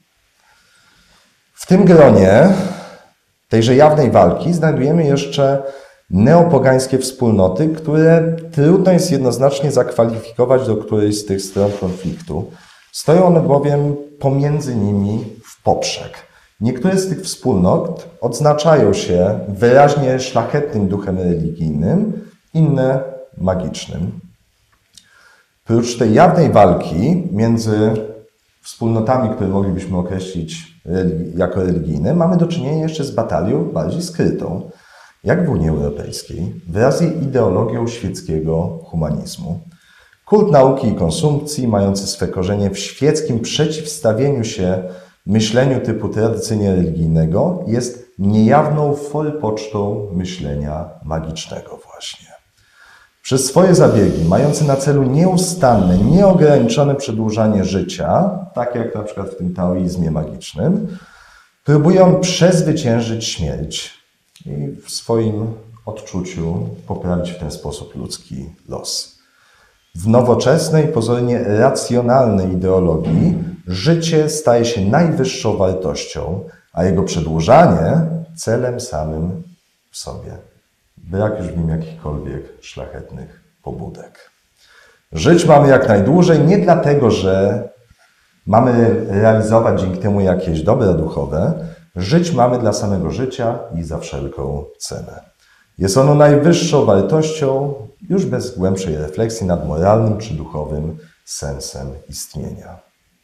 W tym gronie tejże jawnej walki znajdujemy jeszcze neopogańskie wspólnoty, które trudno jest jednoznacznie zakwalifikować do którejś z tych stron konfliktu. Stoją one bowiem pomiędzy nimi w poprzek. Niektóre z tych wspólnot odznaczają się wyraźnie szlachetnym duchem religijnym, inne magicznym. Prócz tej jawnej walki między wspólnotami, które moglibyśmy określić jako religijne, mamy do czynienia jeszcze z batalią bardziej skrytą, jak w Unii Europejskiej, wraz z jej ideologią świeckiego humanizmu. Kult nauki i konsumpcji, mający swe korzenie w świeckim przeciwstawieniu się myśleniu typu tradycyjnie religijnego, jest niejawną forpocztą myślenia magicznego właśnie. Przez swoje zabiegi, mające na celu nieustanne, nieograniczone przedłużanie życia, tak jak na przykład w tym taoizmie magicznym, próbują przezwyciężyć śmierć i w swoim odczuciu poprawić w ten sposób ludzki los. W nowoczesnej, pozornie racjonalnej ideologii życie staje się najwyższą wartością, a jego przedłużanie celem samym w sobie. Brak już w nim jakichkolwiek szlachetnych pobudek. Żyć mamy jak najdłużej nie dlatego, że mamy realizować dzięki temu jakieś dobra duchowe. Żyć mamy dla samego życia i za wszelką cenę. Jest ono najwyższą wartością, już bez głębszej refleksji nad moralnym czy duchowym sensem istnienia.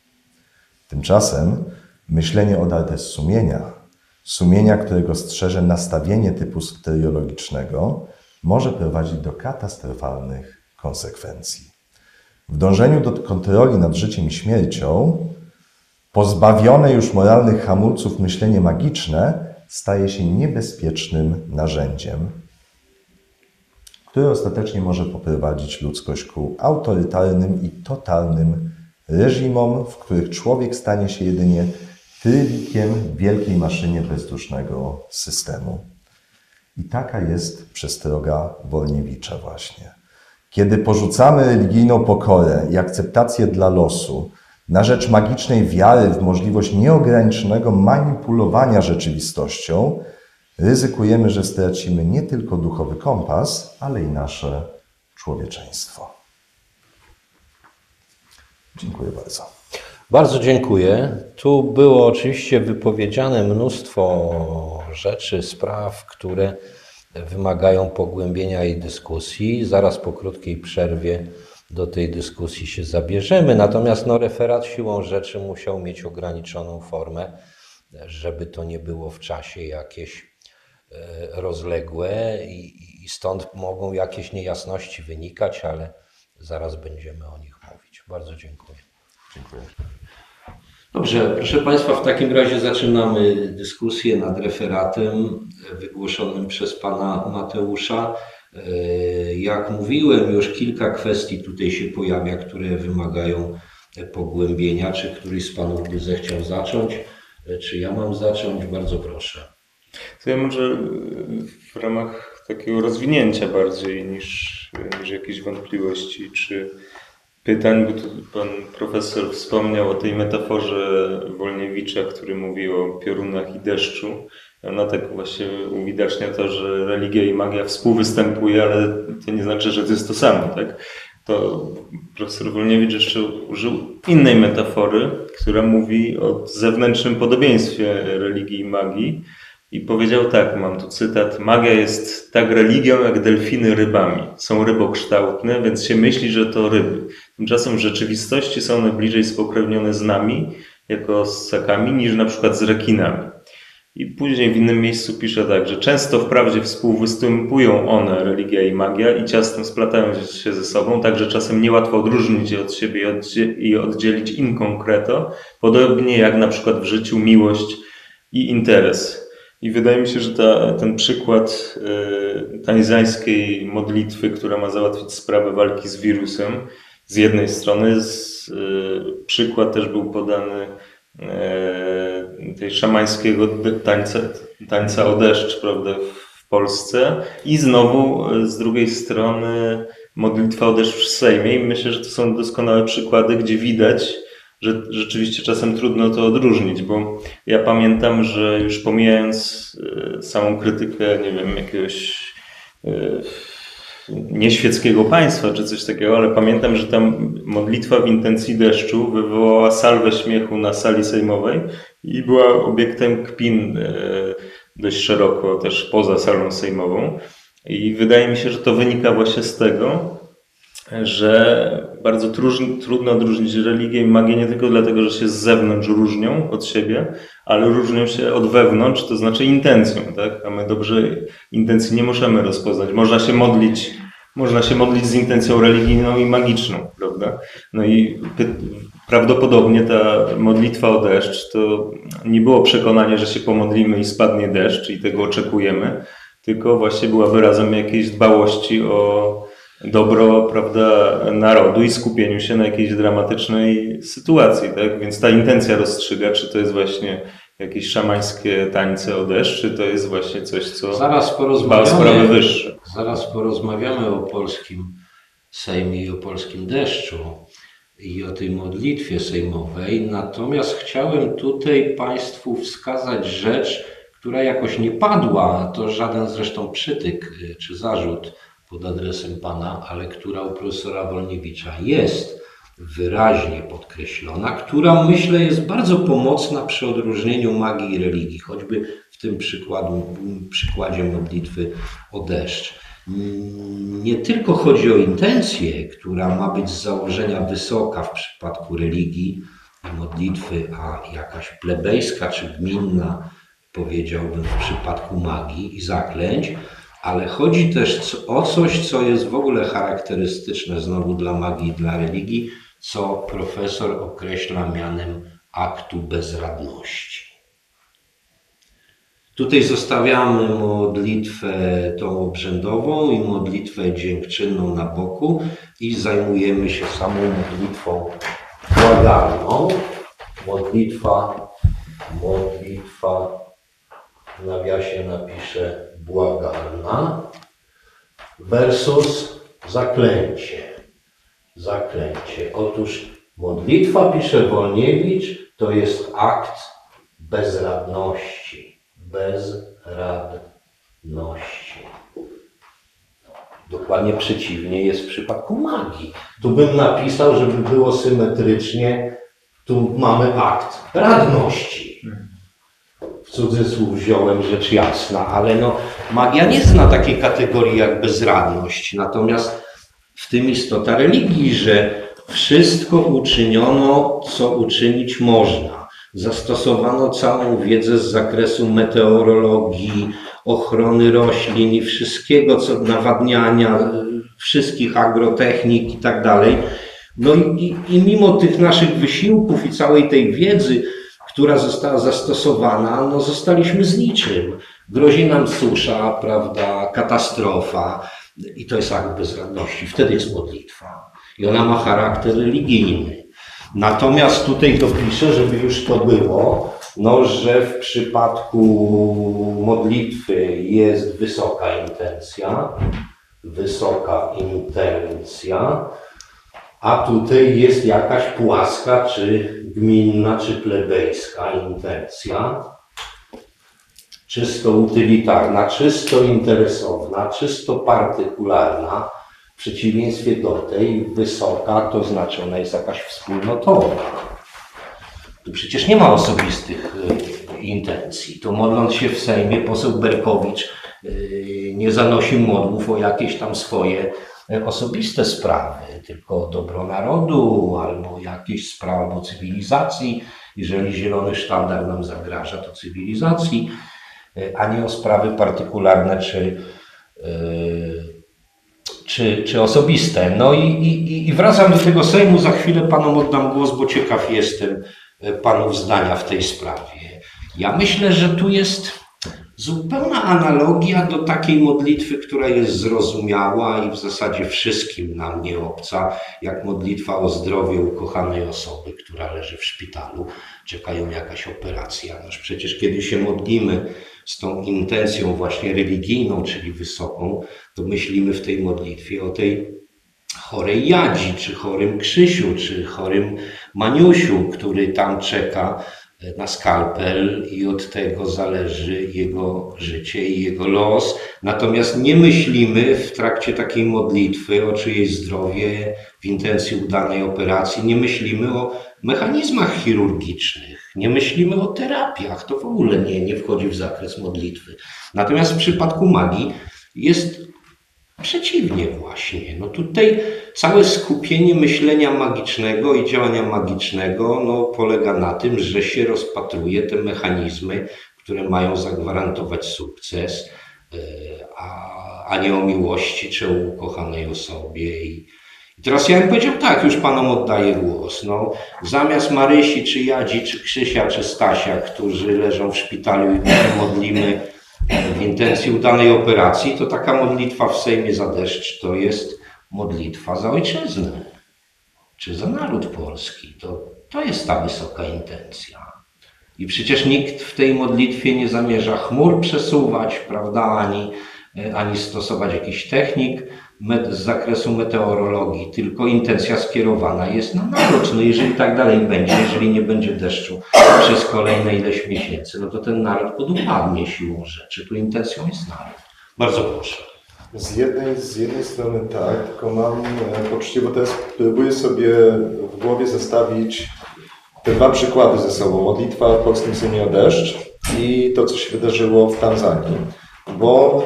Tymczasem myślenie odarte z sumienia, sumienia, którego strzeże nastawienie typu soteriologicznego, może prowadzić do katastrofalnych konsekwencji. W dążeniu do kontroli nad życiem i śmiercią, pozbawione już moralnych hamulców myślenie magiczne staje się niebezpiecznym narzędziem, które ostatecznie może poprowadzić ludzkość ku autorytarnym i totalnym reżimom, w których człowiek stanie się jedynie trybikiem w wielkiej maszynie bezdusznego systemu. I taka jest przestroga Wolniewicza właśnie. Kiedy porzucamy religijną pokorę i akceptację dla losu na rzecz magicznej wiary w możliwość nieograniczonego manipulowania rzeczywistością, ryzykujemy, że stracimy nie tylko duchowy kompas, ale i nasze człowieczeństwo. Dziękuję bardzo. Bardzo dziękuję. Tu było oczywiście wypowiedziane mnóstwo rzeczy, spraw, które wymagają pogłębienia i dyskusji. Zaraz po krótkiej przerwie do tej dyskusji się zabierzemy. Natomiast no, referat siłą rzeczy musiał mieć ograniczoną formę, żeby to nie było w czasie jakieś rozległe i, i stąd mogą jakieś niejasności wynikać, ale zaraz będziemy o nich mówić. Bardzo dziękuję. Dziękuję. Dobrze, proszę Państwa, w takim razie zaczynamy dyskusję nad referatem wygłoszonym przez Pana Mateusza. Jak mówiłem, już kilka kwestii tutaj się pojawia, które wymagają pogłębienia. Czy któryś z Panów by zechciał zacząć? Czy ja mam zacząć? Bardzo proszę. To ja może w ramach takiego rozwinięcia bardziej niż, niż jakieś wątpliwości czy pytań, bo tu pan profesor wspomniał o tej metaforze Wolniewicza, który mówi o piorunach i deszczu. Ona tak właśnie uwidacznia to, że religia i magia współwystępuje, ale to nie znaczy, że to jest to samo, tak? To profesor Wolniewicz jeszcze użył innej metafory, która mówi o zewnętrznym podobieństwie religii i magii. I powiedział tak, mam tu cytat: magia jest tak religią, jak delfiny rybami. Są rybokształtne, więc się myśli, że to ryby. Tymczasem w rzeczywistości są one bliżej spokrewnione z nami, jako ssakami, niż na przykład z rekinami. I później w innym miejscu pisze tak, że często wprawdzie współwystępują one, religia i magia, i ciasno splatają się ze sobą, także czasem niełatwo odróżnić je od siebie i oddzielić in concreto, podobnie jak na przykład w życiu miłość i interes. I wydaje mi się, że ta, ten przykład y, tanzańskiej modlitwy, która ma załatwić sprawę walki z wirusem, z jednej strony, z, y, przykład też był podany y, tej szamańskiego tańca, tańca o deszcz, prawda, w Polsce, i znowu y, z drugiej strony modlitwa o deszcz w Sejmie. I myślę, że to są doskonałe przykłady, gdzie widać, że rzeczywiście czasem trudno to odróżnić, bo ja pamiętam, że już pomijając samą krytykę, nie wiem, jakiegoś nieświeckiego państwa czy coś takiego, ale pamiętam, że tam modlitwa w intencji deszczu wywołała salwę śmiechu na sali sejmowej i była obiektem kpin dość szeroko też poza salą sejmową. I wydaje mi się, że to wynika właśnie z tego, że bardzo tróż- trudno odróżnić religię i magię nie tylko dlatego, że się z zewnątrz różnią od siebie, ale różnią się od wewnątrz, to znaczy intencją, tak? A my dobrze intencji nie możemy rozpoznać. Można się modlić, można się modlić z intencją religijną i magiczną, prawda? No i py- prawdopodobnie ta modlitwa o deszcz to nie było przekonanie, że się pomodlimy i spadnie deszcz i tego oczekujemy, tylko właśnie była wyrazem jakiejś dbałości o dobro, prawda, narodu i skupieniu się na jakiejś dramatycznej sytuacji, tak? Więc ta intencja rozstrzyga, czy to jest właśnie jakieś szamańskie tańce o deszcz, czy to jest właśnie coś, co Zaraz dba o sprawy porozmawiamy, wyższe. zaraz porozmawiamy o polskim Sejmie i o polskim deszczu i o tej modlitwie sejmowej. Natomiast chciałem tutaj Państwu wskazać rzecz, która jakoś nie padła, to żaden zresztą przytyk czy zarzut pod adresem Pana, ale która u profesora Wolniewicza jest wyraźnie podkreślona, która myślę jest bardzo pomocna przy odróżnieniu magii i religii, choćby w tym przykładu, przykładzie modlitwy o deszcz. Nie tylko chodzi o intencję, która ma być z założenia wysoka w przypadku religii i modlitwy, a jakaś plebejska czy gminna, powiedziałbym, w przypadku magii i zaklęć, ale chodzi też o coś, co jest w ogóle charakterystyczne znowu dla magii i dla religii, co profesor określa mianem aktu bezradności. Tutaj zostawiamy modlitwę tą obrzędową i modlitwę dziękczynną na boku i zajmujemy się samą modlitwą błagalną. Modlitwa, modlitwa, w nawiasie napiszę błagalna versus zaklęcie. Zaklęcie. Otóż modlitwa, pisze Wolniewicz, to jest akt bezradności. Bezradności. Dokładnie przeciwnie jest w przypadku magii. Tu bym napisał, żeby było symetrycznie, tu mamy akt radności. W cudzysłów wziąłem rzecz jasna, ale no, magia nie zna takiej kategorii jak bezradność. Natomiast w tym istota religii, że wszystko uczyniono, co uczynić można. Zastosowano całą wiedzę z zakresu meteorologii, ochrony roślin i wszystkiego, co nawadniania, wszystkich agrotechnik i tak dalej. No i, i, i mimo tych naszych wysiłków i całej tej wiedzy, która została zastosowana, no zostaliśmy z niczym. Grozi nam susza, prawda, katastrofa i to jest akt bezradności. Wtedy jest modlitwa i ona ma charakter religijny. Natomiast tutaj dopiszę, żeby już to było, no, że w przypadku modlitwy jest wysoka intencja, wysoka intencja, a tutaj jest jakaś płaska, czy gminna, czy plebejska intencja, czysto utylitarna, czysto interesowna, czysto partykularna. W przeciwieństwie do tej wysoka, to znaczy ona jest jakaś wspólnotowa. Tu przecież nie ma osobistych y, intencji. To modląc się w Sejmie, poseł Berkowicz y, nie zanosi modłów o jakieś tam swoje y, osobiste sprawy, tylko o dobro narodu albo jakieś sprawy o cywilizacji. Jeżeli zielony sztandar nam zagraża, to cywilizacji, y, a nie o sprawy partykularne czy y, Czy, czy osobiste. No i, i, i wracam do tego Sejmu, za chwilę Panom oddam głos, bo ciekaw jestem Panów zdania w tej sprawie. Ja myślę, że tu jest zupełna analogia do takiej modlitwy, która jest zrozumiała i w zasadzie wszystkim nam nie obca, jak modlitwa o zdrowie ukochanej osoby, która leży w szpitalu, czekają jakaś operacja. Noż przecież kiedy się modlimy z tą intencją właśnie religijną, czyli wysoką, to myślimy w tej modlitwie o tej chorej Jadzi, czy chorym Krzysiu, czy chorym Maniusiu, który tam czeka na skalpel i od tego zależy jego życie i jego los. Natomiast nie myślimy w trakcie takiej modlitwy o czyjeś zdrowie, w intencji udanej operacji, nie myślimy o mechanizmach chirurgicznych, nie myślimy o terapiach, to w ogóle nie, nie wchodzi w zakres modlitwy. Natomiast w przypadku magii jest Przeciwnie właśnie. No tutaj całe skupienie myślenia magicznego i działania magicznego no, polega na tym, że się rozpatruje te mechanizmy, które mają zagwarantować sukces, a, a nie o miłości czy o ukochanej osobie. I, i teraz ja bym powiedział tak, już panom oddaję głos. No, zamiast Marysi, czy Jadzi, czy Krzysia, czy Stasia, którzy leżą w szpitalu i my się modlimy w intencji udanej operacji, to taka modlitwa w Sejmie za deszcz to jest modlitwa za ojczyznę, czy za naród polski. To, to jest ta wysoka intencja. I przecież nikt w tej modlitwie nie zamierza chmur przesuwać, prawda, ani, ani stosować jakichś technik z zakresu meteorologii, tylko intencja skierowana jest na naród. No jeżeli tak dalej będzie, jeżeli nie będzie deszczu przez kolejne ileś miesięcy, no to ten naród podupadnie siłą rzeczy. Tu intencją jest naród. Bardzo proszę. Z jednej, z jednej strony tak, tylko mam poczucie, bo teraz próbuję sobie w głowie zestawić te dwa przykłady ze sobą. Modlitwa w polskim Sejmie o deszcz i to, co się wydarzyło w Tanzanii. Bo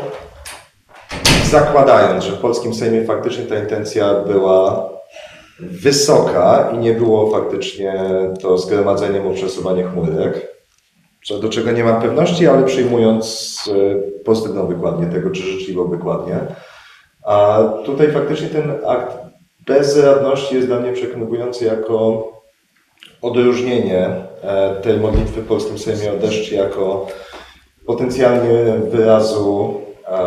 zakładając, że w polskim Sejmie faktycznie ta intencja była wysoka i nie było faktycznie to zgromadzeniem o przesuwanie chmurek, do czego nie mam pewności, ale przyjmując pozytywną wykładnię tego, czy życzliwą wykładnię. A tutaj faktycznie ten akt bezradności jest dla mnie przekonujący jako odróżnienie tej modlitwy w polskim Sejmie o deszcz jako potencjalnie wyrazu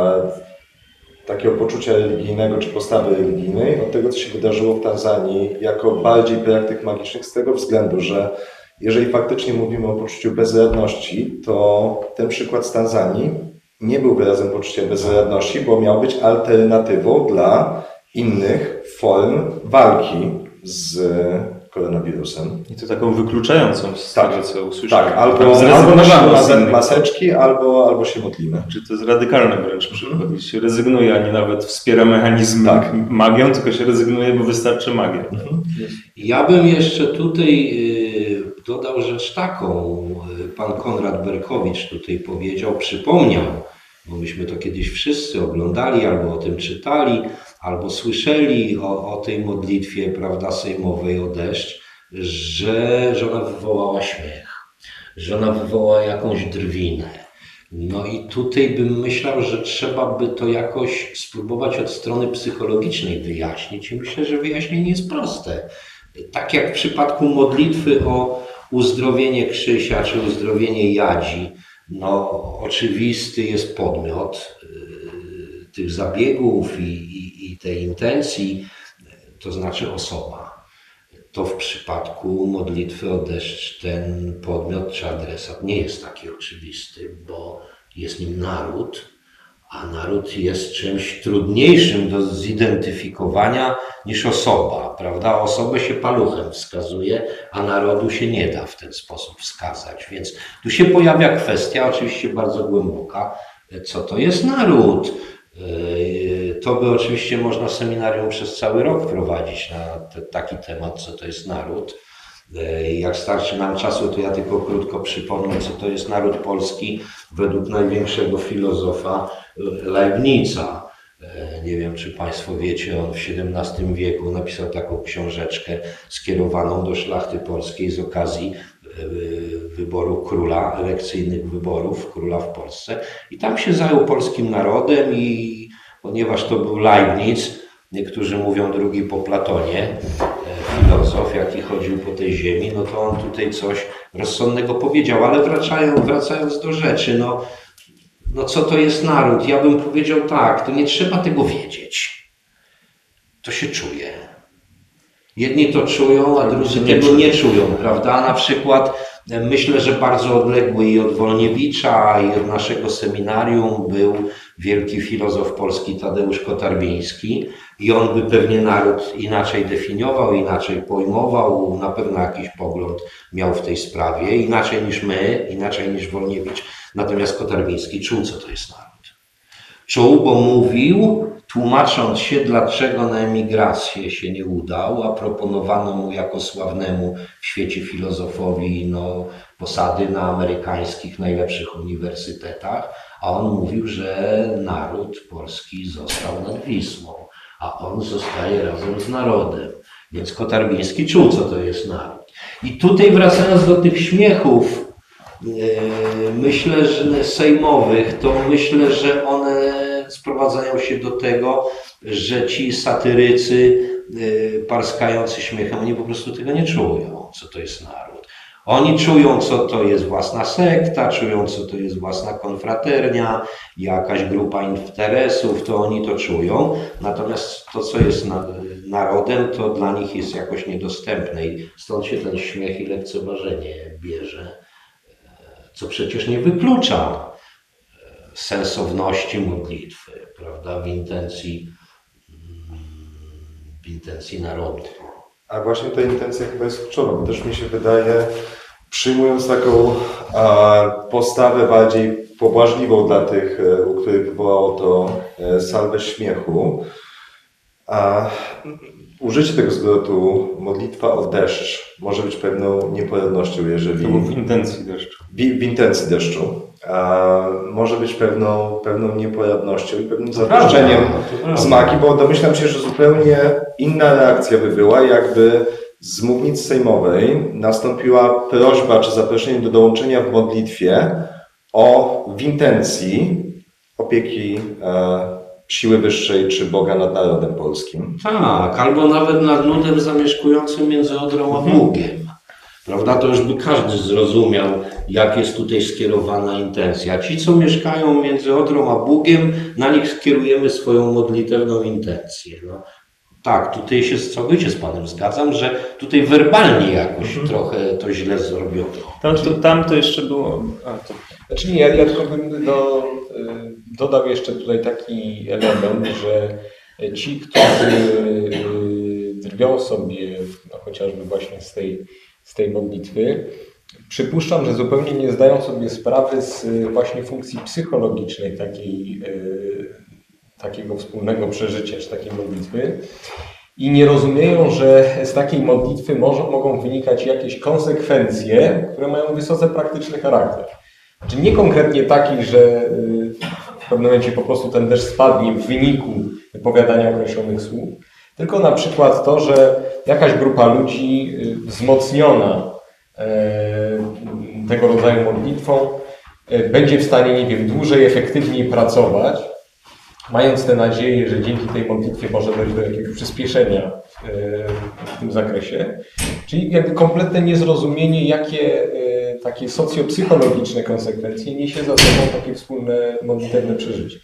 takiego poczucia religijnego czy postawy religijnej od tego, co się wydarzyło w Tanzanii jako bardziej praktyk magicznych z tego względu, że jeżeli faktycznie mówimy o poczuciu bezradności, to ten przykład z Tanzanii nie był wyrazem poczucia bezradności, bo miał być alternatywą dla innych form walki z koronawirusem. I to taką wykluczającą z tak, tego, co usłyszałem. Tak, albo, albo nosimy maseczki, albo, albo się modlimy. Czy to jest radykalne wręcz przykład. Się rezygnuje, a nie nawet wspiera mechanizm tak. magią, tylko się rezygnuje, bo wystarczy magia. Mhm. Ja bym jeszcze tutaj dodał rzecz taką. Pan Konrad Berkowicz tutaj powiedział, przypomniał, bo myśmy to kiedyś wszyscy oglądali, albo o tym czytali, albo słyszeli o, o tej modlitwie, prawda, sejmowej o deszcz, że, że ona wywołała śmiech, że ona wywołała jakąś drwinę. No i tutaj bym myślał, że trzeba by to jakoś spróbować od strony psychologicznej wyjaśnić i myślę, że wyjaśnienie jest proste. Tak jak w przypadku modlitwy o uzdrowienie Krzysia czy uzdrowienie Jadzi, no oczywisty jest podmiot y, tych zabiegów i, i, i tej intencji, to znaczy osoba. To w przypadku modlitwy o deszcz ten podmiot czy adresat nie jest taki oczywisty, bo jest nim naród, a naród jest czymś trudniejszym do zidentyfikowania niż osoba, prawda? Osobę się paluchem wskazuje, a narodu się nie da w ten sposób wskazać. Więc tu się pojawia kwestia, oczywiście bardzo głęboka, co to jest naród. To by oczywiście można seminarium przez cały rok prowadzić na te, taki temat, co to jest naród. Jak starczy nam czasu, to ja tylko krótko przypomnę, co to jest naród polski według największego filozofa Leibniza. Nie wiem, czy Państwo wiecie, on w siedemnastym wieku napisał taką książeczkę skierowaną do szlachty polskiej z okazji wyboru króla, elekcyjnych wyborów króla w Polsce. I tam się zajął polskim narodem i ponieważ to był Leibniz, niektórzy mówią drugi po Platonie, filozof, jaki chodził po tej ziemi, no to on tutaj coś rozsądnego powiedział. Ale wracają, wracając do rzeczy, no, no co to jest naród? Ja bym powiedział tak, to nie trzeba tego wiedzieć. To się czuje. Jedni to czują, a drudzy tego nie czują, prawda? Na przykład myślę, że bardzo odległy i od Wolniewicza, i od naszego seminarium był wielki filozof polski Tadeusz Kotarbiński i on by pewnie naród inaczej definiował, inaczej pojmował, na pewno jakiś pogląd miał w tej sprawie, inaczej niż my, inaczej niż Wolniewicz. Natomiast Kotarbiński czuł, co to jest naród. Czuł, bo mówił, tłumacząc się, dlaczego na emigrację się nie udał, a proponowano mu jako sławnemu w świecie filozofowi no, posady na amerykańskich najlepszych uniwersytetach, a on mówił, że naród polski został nad Wisłą, a on zostaje razem z narodem. Więc Kotarbiński czuł, co to jest naród. I tutaj wracając do tych śmiechów, myślę, że sejmowych, to myślę, że one sprowadzają się do tego, że ci satyrycy parskający śmiechem, oni po prostu tego nie czują, co to jest naród. Oni czują, co to jest własna sekta, czują, co to jest własna konfraternia, jakaś grupa interesów, to oni to czują. Natomiast to, co jest narodem, to dla nich jest jakoś niedostępne i stąd się ten śmiech i lekceważenie bierze, co przecież nie wyklucza sensowności modlitwy, prawda, w intencji, w intencji narodu. A właśnie ta intencja chyba jest kluczowa, bo też mi się wydaje, przyjmując taką a, postawę bardziej pobłażliwą dla tych, u których wywołało to e, salwę śmiechu, a użycie tego zwrotu modlitwa o deszcz może być pewną nieporadnością, jeżeli... To było w intencji deszczu. W, w intencji deszczu. A może być pewną, pewną nieporadnością i pewnym zapuszczeniem smaki, bo domyślam się, że zupełnie inna reakcja by była, jakby z mównicy sejmowej nastąpiła prośba czy zaproszenie do dołączenia w modlitwie o w intencji opieki e, siły wyższej czy Boga nad narodem polskim. Tak, albo nawet nad ludem zamieszkującym między Odrą a Bugiem. Prawda? To już by każdy zrozumiał, jak jest tutaj skierowana intencja. Ci, co mieszkają między Odrą a Bugiem, na nich skierujemy swoją modlitewną intencję. No, tak, tutaj się całkowicie z Panem zgadzam, że tutaj werbalnie jakoś mhm. trochę to źle zrobiono. Tam to, tam to jeszcze było... A, to... Znaczy nie, ja, ja tylko bym do, dodał jeszcze tutaj taki element, że ci, którzy drwią sobie no, chociażby właśnie z tej, z tej modlitwy, przypuszczam, że zupełnie nie zdają sobie sprawy z właśnie funkcji psychologicznej takiej, takiego wspólnego przeżycia czy takiej modlitwy i nie rozumieją, że z takiej modlitwy może, mogą wynikać jakieś konsekwencje, które mają wysoce praktyczny charakter. Znaczy nie konkretnie taki, że w pewnym momencie po prostu ten deszcz spadnie w wyniku wypowiadania określonych słów, tylko na przykład to, że jakaś grupa ludzi wzmocniona tego rodzaju modlitwą będzie w stanie, nie wiem, dłużej, efektywniej pracować, mając tę nadzieję, że dzięki tej modlitwie może dojść do jakiegoś przyspieszenia w tym zakresie. Czyli jakby kompletne niezrozumienie, jakie takie socjopsychologiczne konsekwencje niesie za sobą takie wspólne modlitewne przeżycie.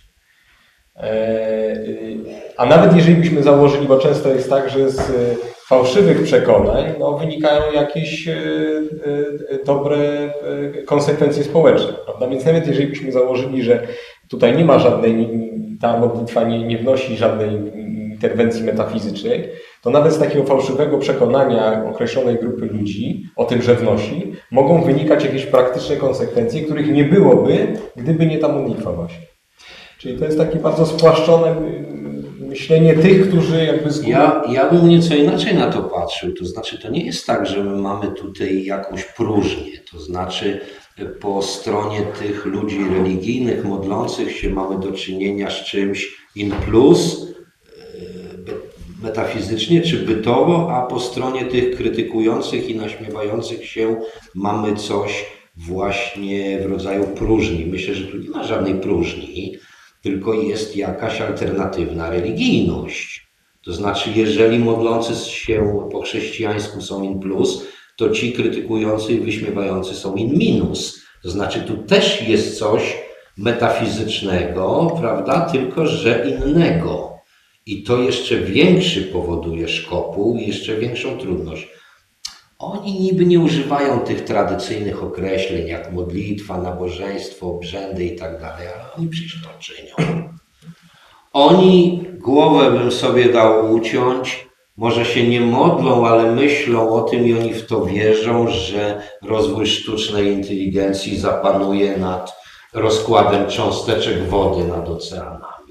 A nawet jeżeli byśmy założyli, bo często jest tak, że z fałszywych przekonań no, wynikają jakieś dobre konsekwencje społeczne, prawda? Więc nawet jeżeli byśmy założyli, że tutaj nie ma żadnej, ta modlitwa nie, nie wnosi żadnej interwencji metafizycznej, to nawet z takiego fałszywego przekonania określonej grupy ludzi o tym, że wnosi, mogą wynikać jakieś praktyczne konsekwencje, których nie byłoby, gdyby nie ta modlitwa właśnie. Czyli to jest takie bardzo spłaszczone myślenie tych, którzy jakby... Z... Ja, ja bym nieco inaczej na to patrzył. To znaczy, to nie jest tak, że my mamy tutaj jakąś próżnię. To znaczy, po stronie tych ludzi religijnych, modlących się mamy do czynienia z czymś in plus, metafizycznie czy bytowo, a po stronie tych krytykujących i naśmiewających się mamy coś właśnie w rodzaju próżni. Myślę, że tu nie ma żadnej próżni, tylko jest jakaś alternatywna religijność. To znaczy, jeżeli modlący się po chrześcijańsku są in plus, to ci krytykujący i wyśmiewający są in minus. To znaczy, tu też jest coś metafizycznego, prawda, tylko że innego. I to jeszcze większy powoduje szkopuł, jeszcze większą trudność. Oni niby nie używają tych tradycyjnych określeń, jak modlitwa, nabożeństwo, obrzędy i tak dalej, ale oni przecież to czynią. Oni, głowę bym sobie dał uciąć, może się nie modlą, ale myślą o tym i oni w to wierzą, że rozwój sztucznej inteligencji zapanuje nad rozkładem cząsteczek wody nad oceanami.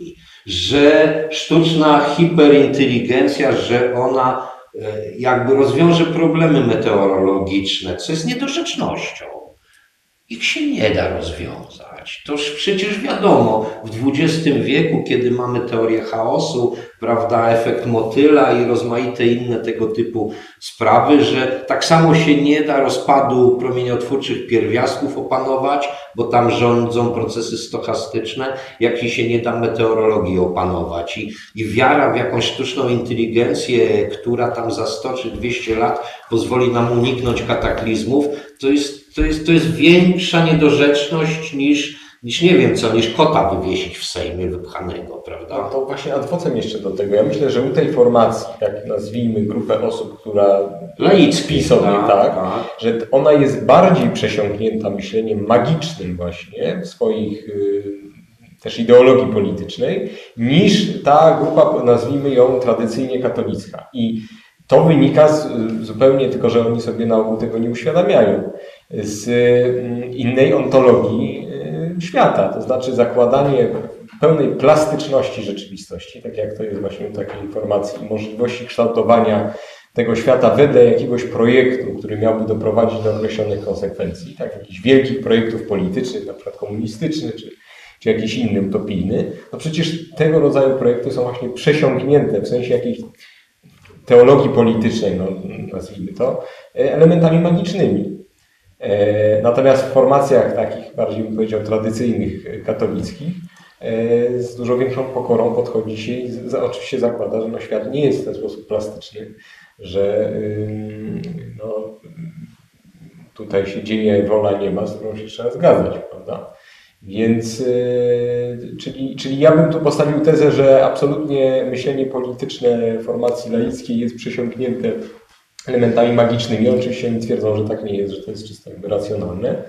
że sztuczna hiperinteligencja, że ona jakby rozwiąże problemy meteorologiczne, co jest niedorzecznością. Ich się nie da rozwiązać. Toż przecież wiadomo, w dwudziestym wieku, kiedy mamy teorię chaosu, prawda, efekt motyla i rozmaite inne tego typu sprawy, że tak samo się nie da rozpadu promieniotwórczych pierwiastków opanować, bo tam rządzą procesy stochastyczne, jak i się nie da meteorologii opanować. I, i wiara w jakąś sztuczną inteligencję, która tam za sto czy dwieście lat pozwoli nam uniknąć kataklizmów, to jest, to jest, to jest większa niedorzeczność niż, niż nie wiem co, niż kota wywiesić w Sejmie wypchanego, prawda? No to właśnie adwocem jeszcze do tego. Ja myślę, że u tej formacji, tak nazwijmy grupę osób, która laicki sobie, tak, tak, tak, że ona jest bardziej przesiąknięta myśleniem magicznym właśnie w swoich y, też ideologii politycznej, niż ta grupa, nazwijmy ją tradycyjnie katolicka. I to wynika z, zupełnie, tylko że oni sobie na ogół tego nie uświadamiają, z innej ontologii świata, to znaczy zakładanie pełnej plastyczności rzeczywistości, tak jak to jest właśnie w takiej informacji, i możliwości kształtowania tego świata wedle jakiegoś projektu, który miałby doprowadzić do określonych konsekwencji, tak, jakichś wielkich projektów politycznych, na przykład komunistyczny, czy, czy jakiś inny utopijny, no przecież tego rodzaju projekty są właśnie przesiąknięte w sensie jakiejś teologii politycznej, no, nazwijmy to, elementami magicznymi. Natomiast w formacjach takich, bardziej bym powiedział, tradycyjnych, katolickich, z dużo większą pokorą podchodzi się i oczywiście zakłada, że no, świat nie jest w ten sposób plastyczny, że no, tutaj się dzieje, wola nie ma, z którą się trzeba zgadzać, prawda? Więc, czyli, czyli ja bym tu postawił tezę, że absolutnie myślenie polityczne formacji laickiej jest przesiąknięte elementami magicznymi. Oczywiście oni twierdzą, że tak nie jest, że to jest czysto jakby racjonalne,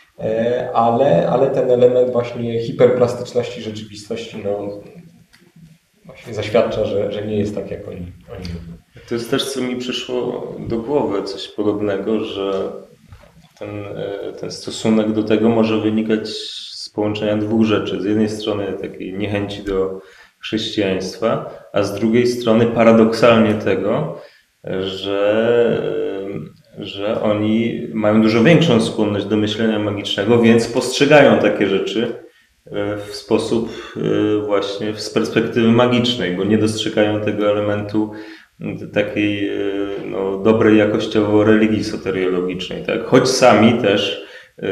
ale, ale ten element właśnie hiperplastyczności rzeczywistości no, właśnie zaświadcza, że, że nie jest tak, jak oni, oni mówią. To jest też, co mi przyszło do głowy, coś podobnego, że ten, ten stosunek do tego może wynikać z połączenia dwóch rzeczy. Z jednej strony takiej niechęci do chrześcijaństwa, a z drugiej strony paradoksalnie tego, że, że oni mają dużo większą skłonność do myślenia magicznego, więc postrzegają takie rzeczy w sposób właśnie z perspektywy magicznej, bo nie dostrzegają tego elementu takiej no, dobrej jakościowo religii soteriologicznej, tak? Choć sami też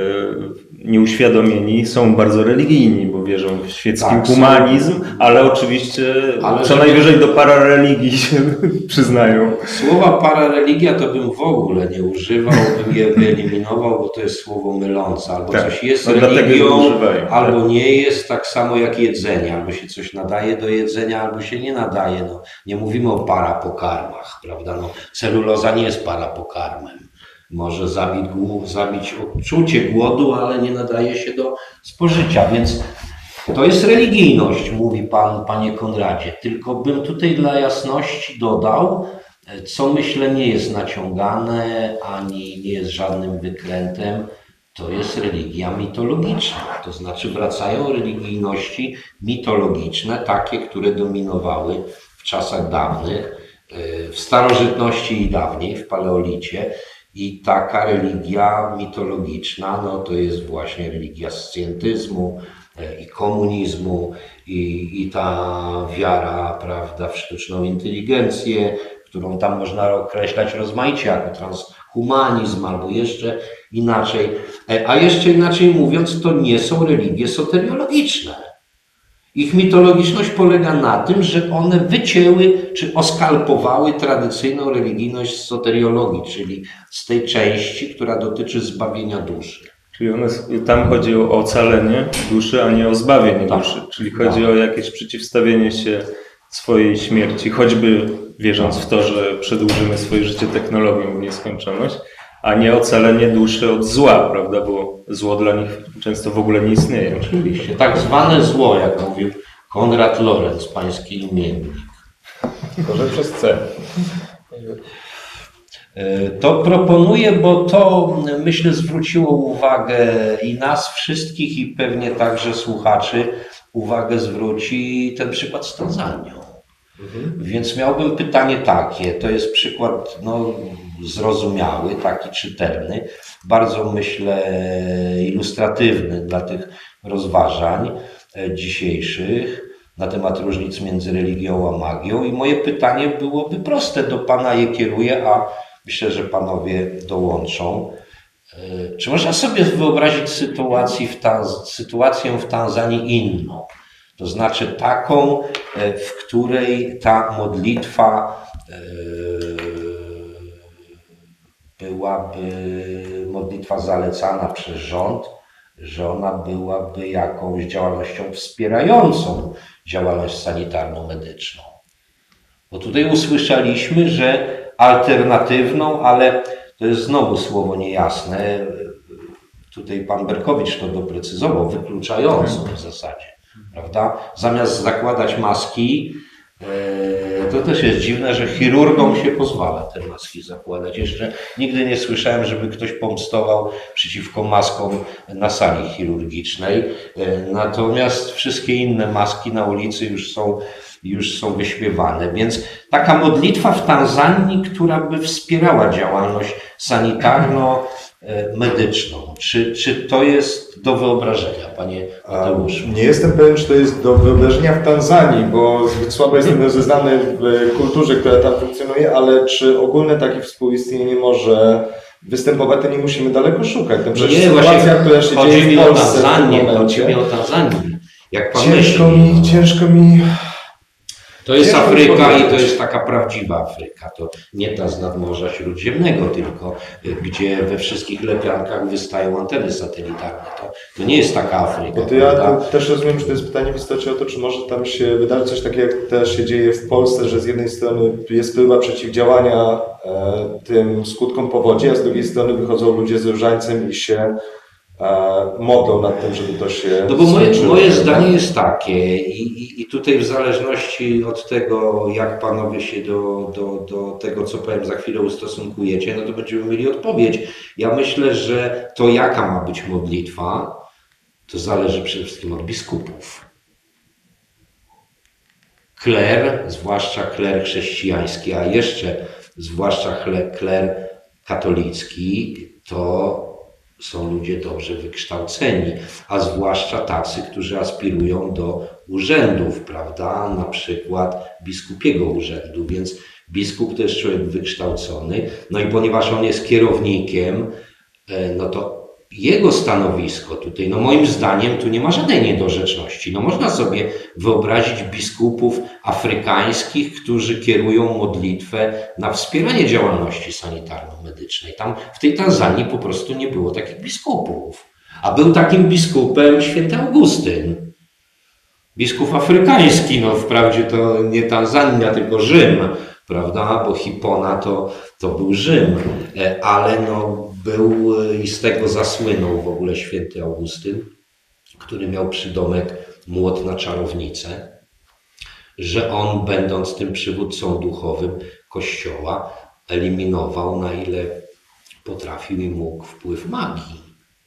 nieuświadomieni są bardzo religijni, bo wierzą w świecki tak, humanizm, są... ale oczywiście ale co najwyżej do parareligii się przyznają. Słowa parareligia to bym w ogóle nie używał, bym je wyeliminował, bo to jest słowo mylące. Albo tak, coś jest no religią, albo tak. nie jest, tak samo jak jedzenie. Albo się coś nadaje do jedzenia, albo się nie nadaje. No, nie mówimy o parapokarmach, prawda? No, celuloza nie jest parapokarmem. Może zabić, zabić odczucie głodu, ale nie nadaje się do spożycia, więc to jest religijność, mówi pan, panie Konradzie. Tylko bym tutaj dla jasności dodał, co myślę nie jest naciągane, ani nie jest żadnym wykrętem, to jest religia mitologiczna. To znaczy wracają religijności mitologiczne, takie, które dominowały w czasach dawnych, w starożytności i dawniej, w paleolicie. I taka religia mitologiczna, no to jest właśnie religia scjentyzmu i komunizmu i, i ta wiara, prawda, w sztuczną inteligencję, którą tam można określać rozmaicie jako transhumanizm albo jeszcze inaczej. A jeszcze inaczej mówiąc, to nie są religie soteriologiczne. Ich mitologiczność polega na tym, że one wycięły czy oskalpowały tradycyjną religijność z soteriologii, czyli z tej części, która dotyczy zbawienia duszy. Czyli one, tam chodzi o ocalenie duszy, a nie o zbawienie tak. duszy. Czyli chodzi tak. o jakieś przeciwstawienie się swojej śmierci, choćby wierząc w to, że przedłużymy swoje życie technologią w nieskończoność, a nie ocalenie duszy od zła, prawda? Bo zło dla nich często w ogóle nie istnieje. Oczywiście. Tak zwane zło, jak mówił Konrad Lorenz, pański imiennik. Tylko, że przez C. To proponuję, bo to myślę zwróciło uwagę i nas wszystkich i pewnie także słuchaczy uwagę zwróci ten przykład z Tanzanią. Mhm. Więc miałbym pytanie takie, to jest przykład no, zrozumiały, taki czytelny, bardzo myślę ilustratywny dla tych rozważań dzisiejszych na temat różnic między religią a magią i moje pytanie byłoby proste, do Pana je kieruję, a myślę, że Panowie dołączą. Czy można sobie wyobrazić sytuację w, Tanz- sytuację w Tanzanii inną? To znaczy taką, w której ta modlitwa byłaby modlitwa zalecana przez rząd, że ona byłaby jakąś działalnością wspierającą działalność sanitarno-medyczną. Bo tutaj usłyszeliśmy, że alternatywną, ale to jest znowu słowo niejasne, tutaj pan Berkowicz to doprecyzował, wykluczającą w zasadzie, prawda? Zamiast zakładać maski, to też jest dziwne, że chirurgom się pozwala te maski zakładać. Jeszcze nigdy nie słyszałem, żeby ktoś pomstował przeciwko maskom na sali chirurgicznej. Natomiast wszystkie inne maski na ulicy już są, już są wyśpiewane. Więc taka modlitwa w Tanzanii, która by wspierała działalność sanitarno-medyczną. Czy, czy to jest do wyobrażenia, panie Mateuszu? Nie jestem pewien, czy to jest do wyobrażenia w Tanzanii, bo zbyt słabo jestem rozeznany w kulturze, która tam funkcjonuje, ale czy ogólne takie współistnienie może występować, to nie musimy daleko szukać. No przecież nie, sytuacja, która się chodzi dzieje mi w o Polsce Tanzanię, w tym chodzi mi momencie, o Tanzanię. Jak pan ciężko myśli? mi, ciężko mi... To jest Ciężko Afryka powiedzieć. i to jest taka prawdziwa Afryka. To nie ta z nadmorza Śródziemnego, tylko gdzie we wszystkich lepiankach wystają anteny satelitarne. To, to nie jest taka Afryka. Bo to ja prawda? to też rozumiem, że to jest pytanie w istocie o to, czy może tam się wydarzyć coś takiego, jak też się dzieje w Polsce, że z jednej strony jest próba przeciwdziałania e, tym skutkom powodzi, a z drugiej strony wychodzą ludzie z różańcem i się e, modlą nad tym, żeby to się No bo moje, skończyło. moje zdanie jest takie i, i, i tutaj w zależności od tego, jak panowie się do, do, do tego, co powiem za chwilę ustosunkujecie, no to będziemy mieli odpowiedź. Ja myślę, że to jaka ma być modlitwa, to zależy przede wszystkim od biskupów. Kler, zwłaszcza kler chrześcijański, a jeszcze zwłaszcza kler katolicki, to są ludzie dobrze wykształceni, a zwłaszcza tacy, którzy aspirują do urzędów, prawda, na przykład biskupiego urzędu, więc biskup to jest człowiek wykształcony, no i ponieważ on jest kierownikiem, no to jego stanowisko tutaj, no moim zdaniem tu nie ma żadnej niedorzeczności. No można sobie wyobrazić biskupów afrykańskich, którzy kierują modlitwę na wspieranie działalności sanitarno-medycznej. Tam w tej Tanzanii po prostu nie było takich biskupów. A był takim biskupem święty Augustyn. Biskup afrykański, no wprawdzie to nie Tanzania, tylko Rzym, prawda, bo Hipona to, to był Rzym, ale no był i z tego zasłynął w ogóle święty Augustyn, który miał przydomek młot na czarownicę, że on, będąc tym przywódcą duchowym Kościoła, eliminował na ile potrafił i mógł wpływ magii.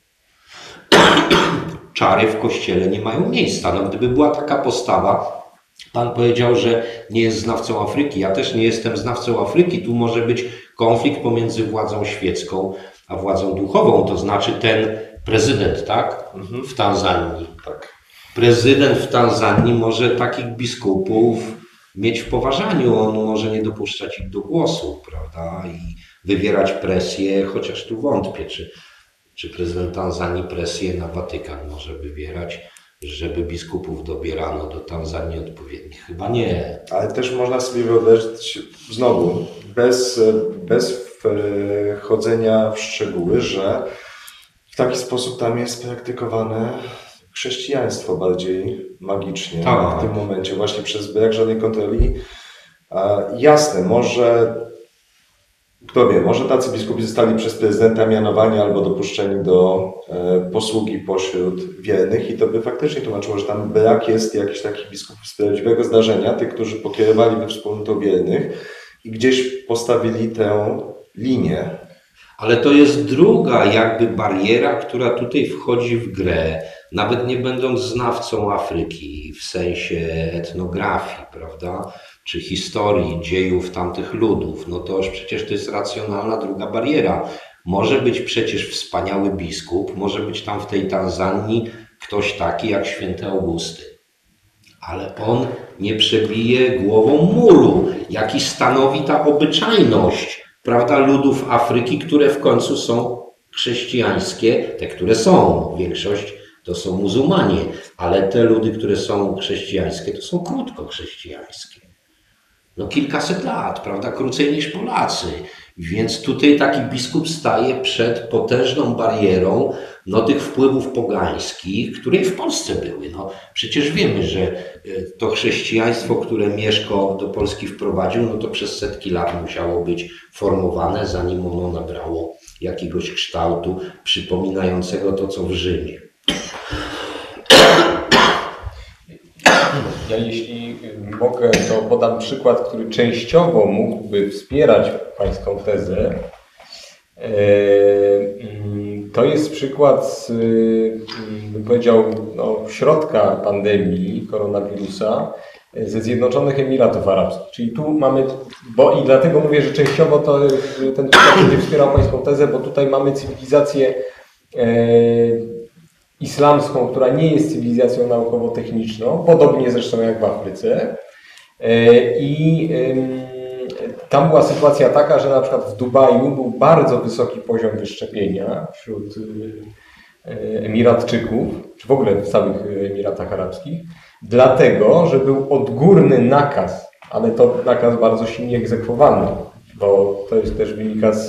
Czary w Kościele nie mają miejsca. No, gdyby była taka postawa, pan powiedział, że nie jest znawcą Afryki. Ja też nie jestem znawcą Afryki. Tu może być konflikt pomiędzy władzą świecką a władzą duchową. To znaczy ten prezydent, tak? W Tanzanii. Tak. Prezydent w Tanzanii może takich biskupów mieć w poważaniu. On może nie dopuszczać ich do głosu, prawda? I wywierać presję, chociaż tu wątpię, czy, czy prezydent Tanzanii presję na Watykan może wywierać, żeby biskupów dobierano do Tanzanii odpowiednich. Chyba nie. Ale też można sobie wyobrazić, znowu, bez, bez wchodzenia w szczegóły, że w taki sposób tam jest praktykowane chrześcijaństwo bardziej magicznie Tak. w tym momencie, właśnie przez brak żadnej kontroli. Jasne, może kto wie, może tacy biskupi zostali przez prezydenta mianowani albo dopuszczeni do e, posługi pośród wiernych i to by faktycznie tłumaczyło, że tam brak jest jakichś takich biskupów z prawdziwego zdarzenia, tych, którzy pokierowali we wspólnotą wiernych i gdzieś postawili tę linię. Ale to jest druga jakby bariera, która tutaj wchodzi w grę, nawet nie będąc znawcą Afryki w sensie etnografii, prawda, czy historii, dziejów tamtych ludów, no to już przecież to jest racjonalna druga bariera. Może być przecież wspaniały biskup, może być tam w tej Tanzanii ktoś taki jak święty Augustyn, ale on nie przebije głową muru, jaki stanowi ta obyczajność, prawda, ludów Afryki, które w końcu są chrześcijańskie, te, które są, większość to są muzułmanie, ale te ludy, które są chrześcijańskie, to są krótko chrześcijańskie. No kilkaset lat, prawda, krócej niż Polacy. Więc tutaj taki biskup staje przed potężną barierą no, tych wpływów pogańskich, które i w Polsce były. No, przecież wiemy, że to chrześcijaństwo, które Mieszko do Polski wprowadził, no to przez setki lat musiało być formowane, zanim ono nabrało jakiegoś kształtu przypominającego to, co w Rzymie. Ja jeśli mogę, to podam przykład, który częściowo mógłby wspierać pańską tezę. To jest przykład, bym powiedział, no, środka pandemii koronawirusa ze Zjednoczonych Emiratów Arabskich. Czyli tu mamy, bo i dlatego mówię, że częściowo to, ten przykład będzie wspierał pańską tezę, bo tutaj mamy cywilizację islamską, która nie jest cywilizacją naukowo-techniczną, podobnie zresztą jak w Afryce. I tam była sytuacja taka, że na przykład w Dubaju był bardzo wysoki poziom wyszczepienia wśród Emiratczyków, czy w ogóle w samych Emiratach Arabskich, dlatego, że był odgórny nakaz, ale to nakaz bardzo silnie egzekwowany, bo to jest też wynika z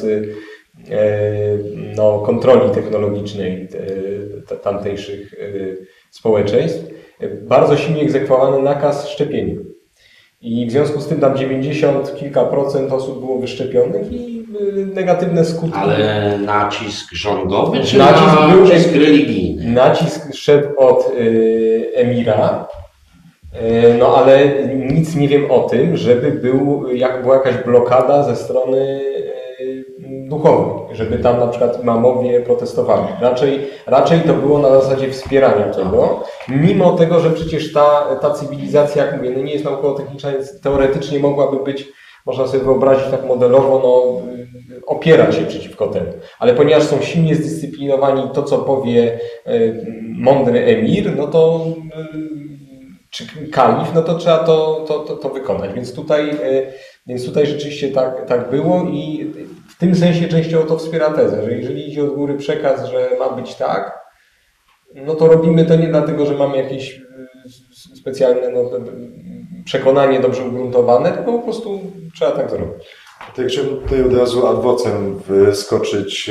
no, kontroli technologicznej tamtejszych społeczeństw, bardzo silnie egzekwowany nakaz szczepienia. I w związku z tym tam dziewięćdziesiąt kilka procent osób było wyszczepionych i negatywne skutki. Ale nacisk rządowy czy nacisk, nacisk był religijny? Nacisk szedł od y, emira, y, no ale nic nie wiem o tym, żeby był, jak była jakaś blokada ze strony y, duchowej, żeby tam na przykład imamowie protestowali. Raczej, raczej to było na zasadzie wspierania tego, mimo tego, że przecież ta, ta cywilizacja, jak mówię, no nie jest naukowo-techniczna, więc teoretycznie mogłaby być, można sobie wyobrazić tak modelowo, no, opierać się przeciwko temu. Ale ponieważ są silnie zdyscyplinowani, to co powie mądry emir, no to czy kalif, no to trzeba to, to, to, to wykonać. Więc tutaj, więc tutaj rzeczywiście tak, tak było i w tym sensie częściowo to wspiera tezę, że jeżeli idzie od góry przekaz, że ma być tak, no to robimy to nie dlatego, że mamy jakieś specjalne no, przekonanie dobrze ugruntowane, tylko po prostu trzeba tak zrobić. To ja chciałbym tutaj od razu ad vocem wyskoczyć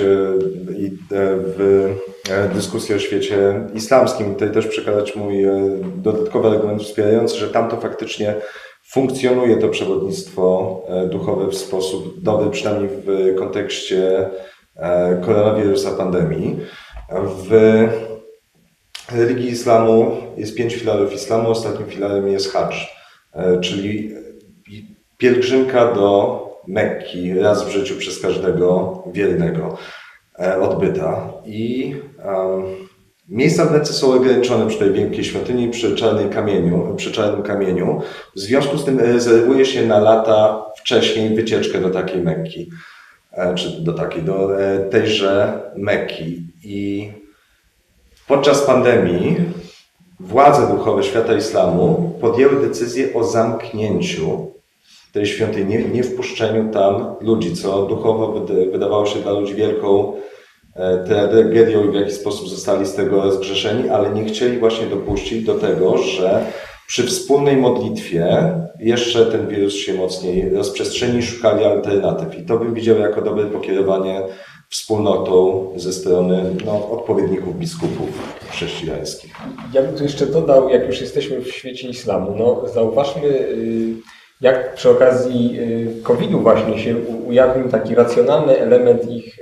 w dyskusję o świecie islamskim. Tutaj też przekazać mój dodatkowy argument wspierający, że tam to faktycznie funkcjonuje to przewodnictwo duchowe w sposób dobry, przynajmniej w kontekście koronawirusa, pandemii. W religii islamu jest pięć filarów islamu, ostatnim filarem jest hadż, czyli pielgrzymka do Mekki raz w życiu przez każdego wiernego odbyta. I um, miejsca w Mekce są ograniczone przy tej wielkiej świątyni, przy czarnym kamieniu, przy czarnym kamieniu. W związku z tym rezerwuje się na lata wcześniej wycieczkę do takiej Mekki, czy do takiej, do tejże Mekki. I podczas pandemii władze duchowe świata islamu podjęły decyzję o zamknięciu tej świątyni, nie, nie wpuszczeniu tam ludzi, co duchowo wydawało się dla ludzi wielką tragedią i w jakiś sposób zostali z tego rozgrzeszeni, ale nie chcieli właśnie dopuścić do tego, że przy wspólnej modlitwie jeszcze ten wirus się mocniej rozprzestrzeni, szukali alternatyw. I to bym widział jako dobre pokierowanie wspólnotą ze strony no, odpowiedników biskupów chrześcijańskich. Ja bym tu jeszcze dodał, jak już jesteśmy w świecie islamu, no zauważmy, jak przy okazji kowida właśnie się ujawnił taki racjonalny element ich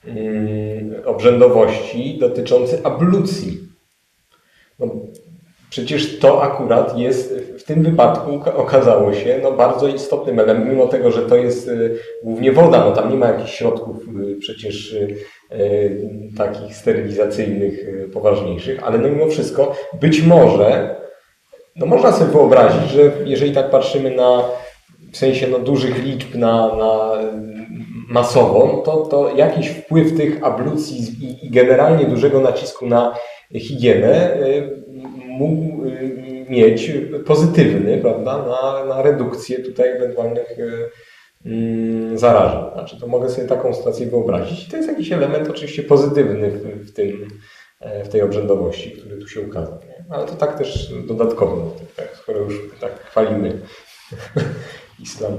obrzędowości dotyczący ablucji. No, przecież to akurat jest w tym wypadku okazało się no, bardzo istotnym elementem, mimo tego, że to jest głównie woda, no tam nie ma jakichś środków przecież takich sterylizacyjnych, poważniejszych, ale no mimo wszystko być może, no można sobie wyobrazić, że jeżeli tak patrzymy na w sensie no, dużych liczb na, na masowo, to, to jakiś wpływ tych ablucji i, i generalnie dużego nacisku na higienę mógł mieć pozytywny, prawda, na, na redukcję tutaj ewentualnych zarażeń. Znaczy, to mogę sobie taką sytuację wyobrazić. I to jest jakiś element oczywiście pozytywny w, w, tym, w tej obrzędowości, który tu się ukazał. Nie? Ale to tak też dodatkowo, tak, skoro już tak chwalimy islam.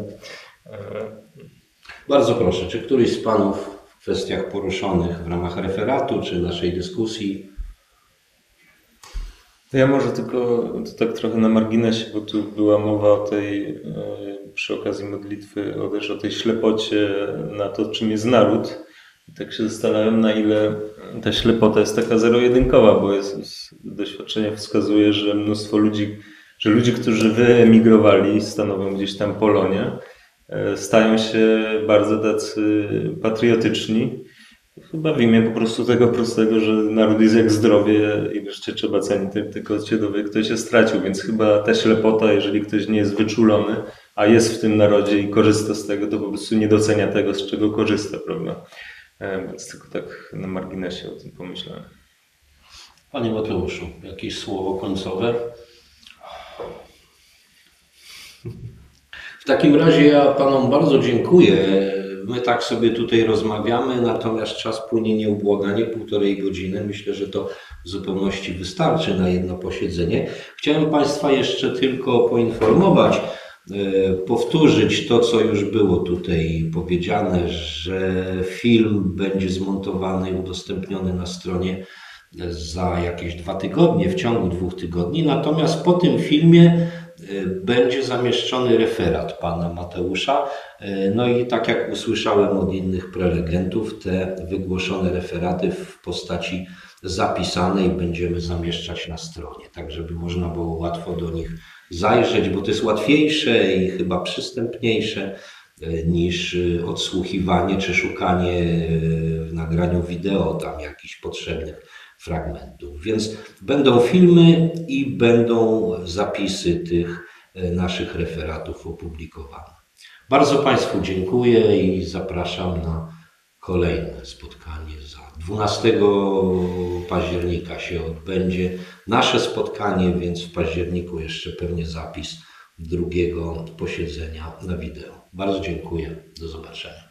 Bardzo proszę, czy któryś z panów w kwestiach poruszonych w ramach referatu czy naszej dyskusji? To ja może tylko to tak trochę na marginesie, bo tu była mowa o tej, przy okazji modlitwy, o też o tej ślepocie na to, czym jest naród. I tak się zastanawiam, na ile ta ślepota jest taka zero-jedynkowa, bo jest, doświadczenie wskazuje, że mnóstwo ludzi, że ludzie, którzy wyemigrowali, stanowią gdzieś tam Polonię, stają się bardzo tacy patriotyczni. Chyba w imię po prostu tego prostego, że naród jest jak zdrowie i wreszcie trzeba cenić tylko od dowie, ktoś się stracił, więc chyba ta ślepota, jeżeli ktoś nie jest wyczulony, a jest w tym narodzie i korzysta z tego, to po prostu nie docenia tego, z czego korzysta, prawda? Więc tylko tak na marginesie o tym pomyślałem. Panie Mateuszu, jakieś słowo końcowe? W takim razie ja panom bardzo dziękuję. My tak sobie tutaj rozmawiamy, natomiast czas płynie nieubłaganie, półtorej godziny. Myślę, że to w zupełności wystarczy na jedno posiedzenie. Chciałem państwa jeszcze tylko poinformować, powtórzyć to, co już było tutaj powiedziane, że film będzie zmontowany i udostępniony na stronie za jakieś dwa tygodnie, w ciągu dwóch tygodni. Natomiast po tym filmie będzie zamieszczony referat pana Mateusza. No i tak jak usłyszałem od innych prelegentów, te wygłoszone referaty w postaci zapisanej będziemy zamieszczać na stronie, tak żeby można było łatwo do nich zajrzeć, bo to jest łatwiejsze i chyba przystępniejsze niż odsłuchiwanie czy szukanie w nagraniu wideo tam jakichś potrzebnych fragmentów. Więc będą filmy i będą zapisy tych naszych referatów opublikowane. Bardzo państwu dziękuję i zapraszam na kolejne spotkanie. Za dwunastego października się odbędzie nasze spotkanie, więc w październiku jeszcze pewnie zapis drugiego posiedzenia na wideo. Bardzo dziękuję. Do zobaczenia.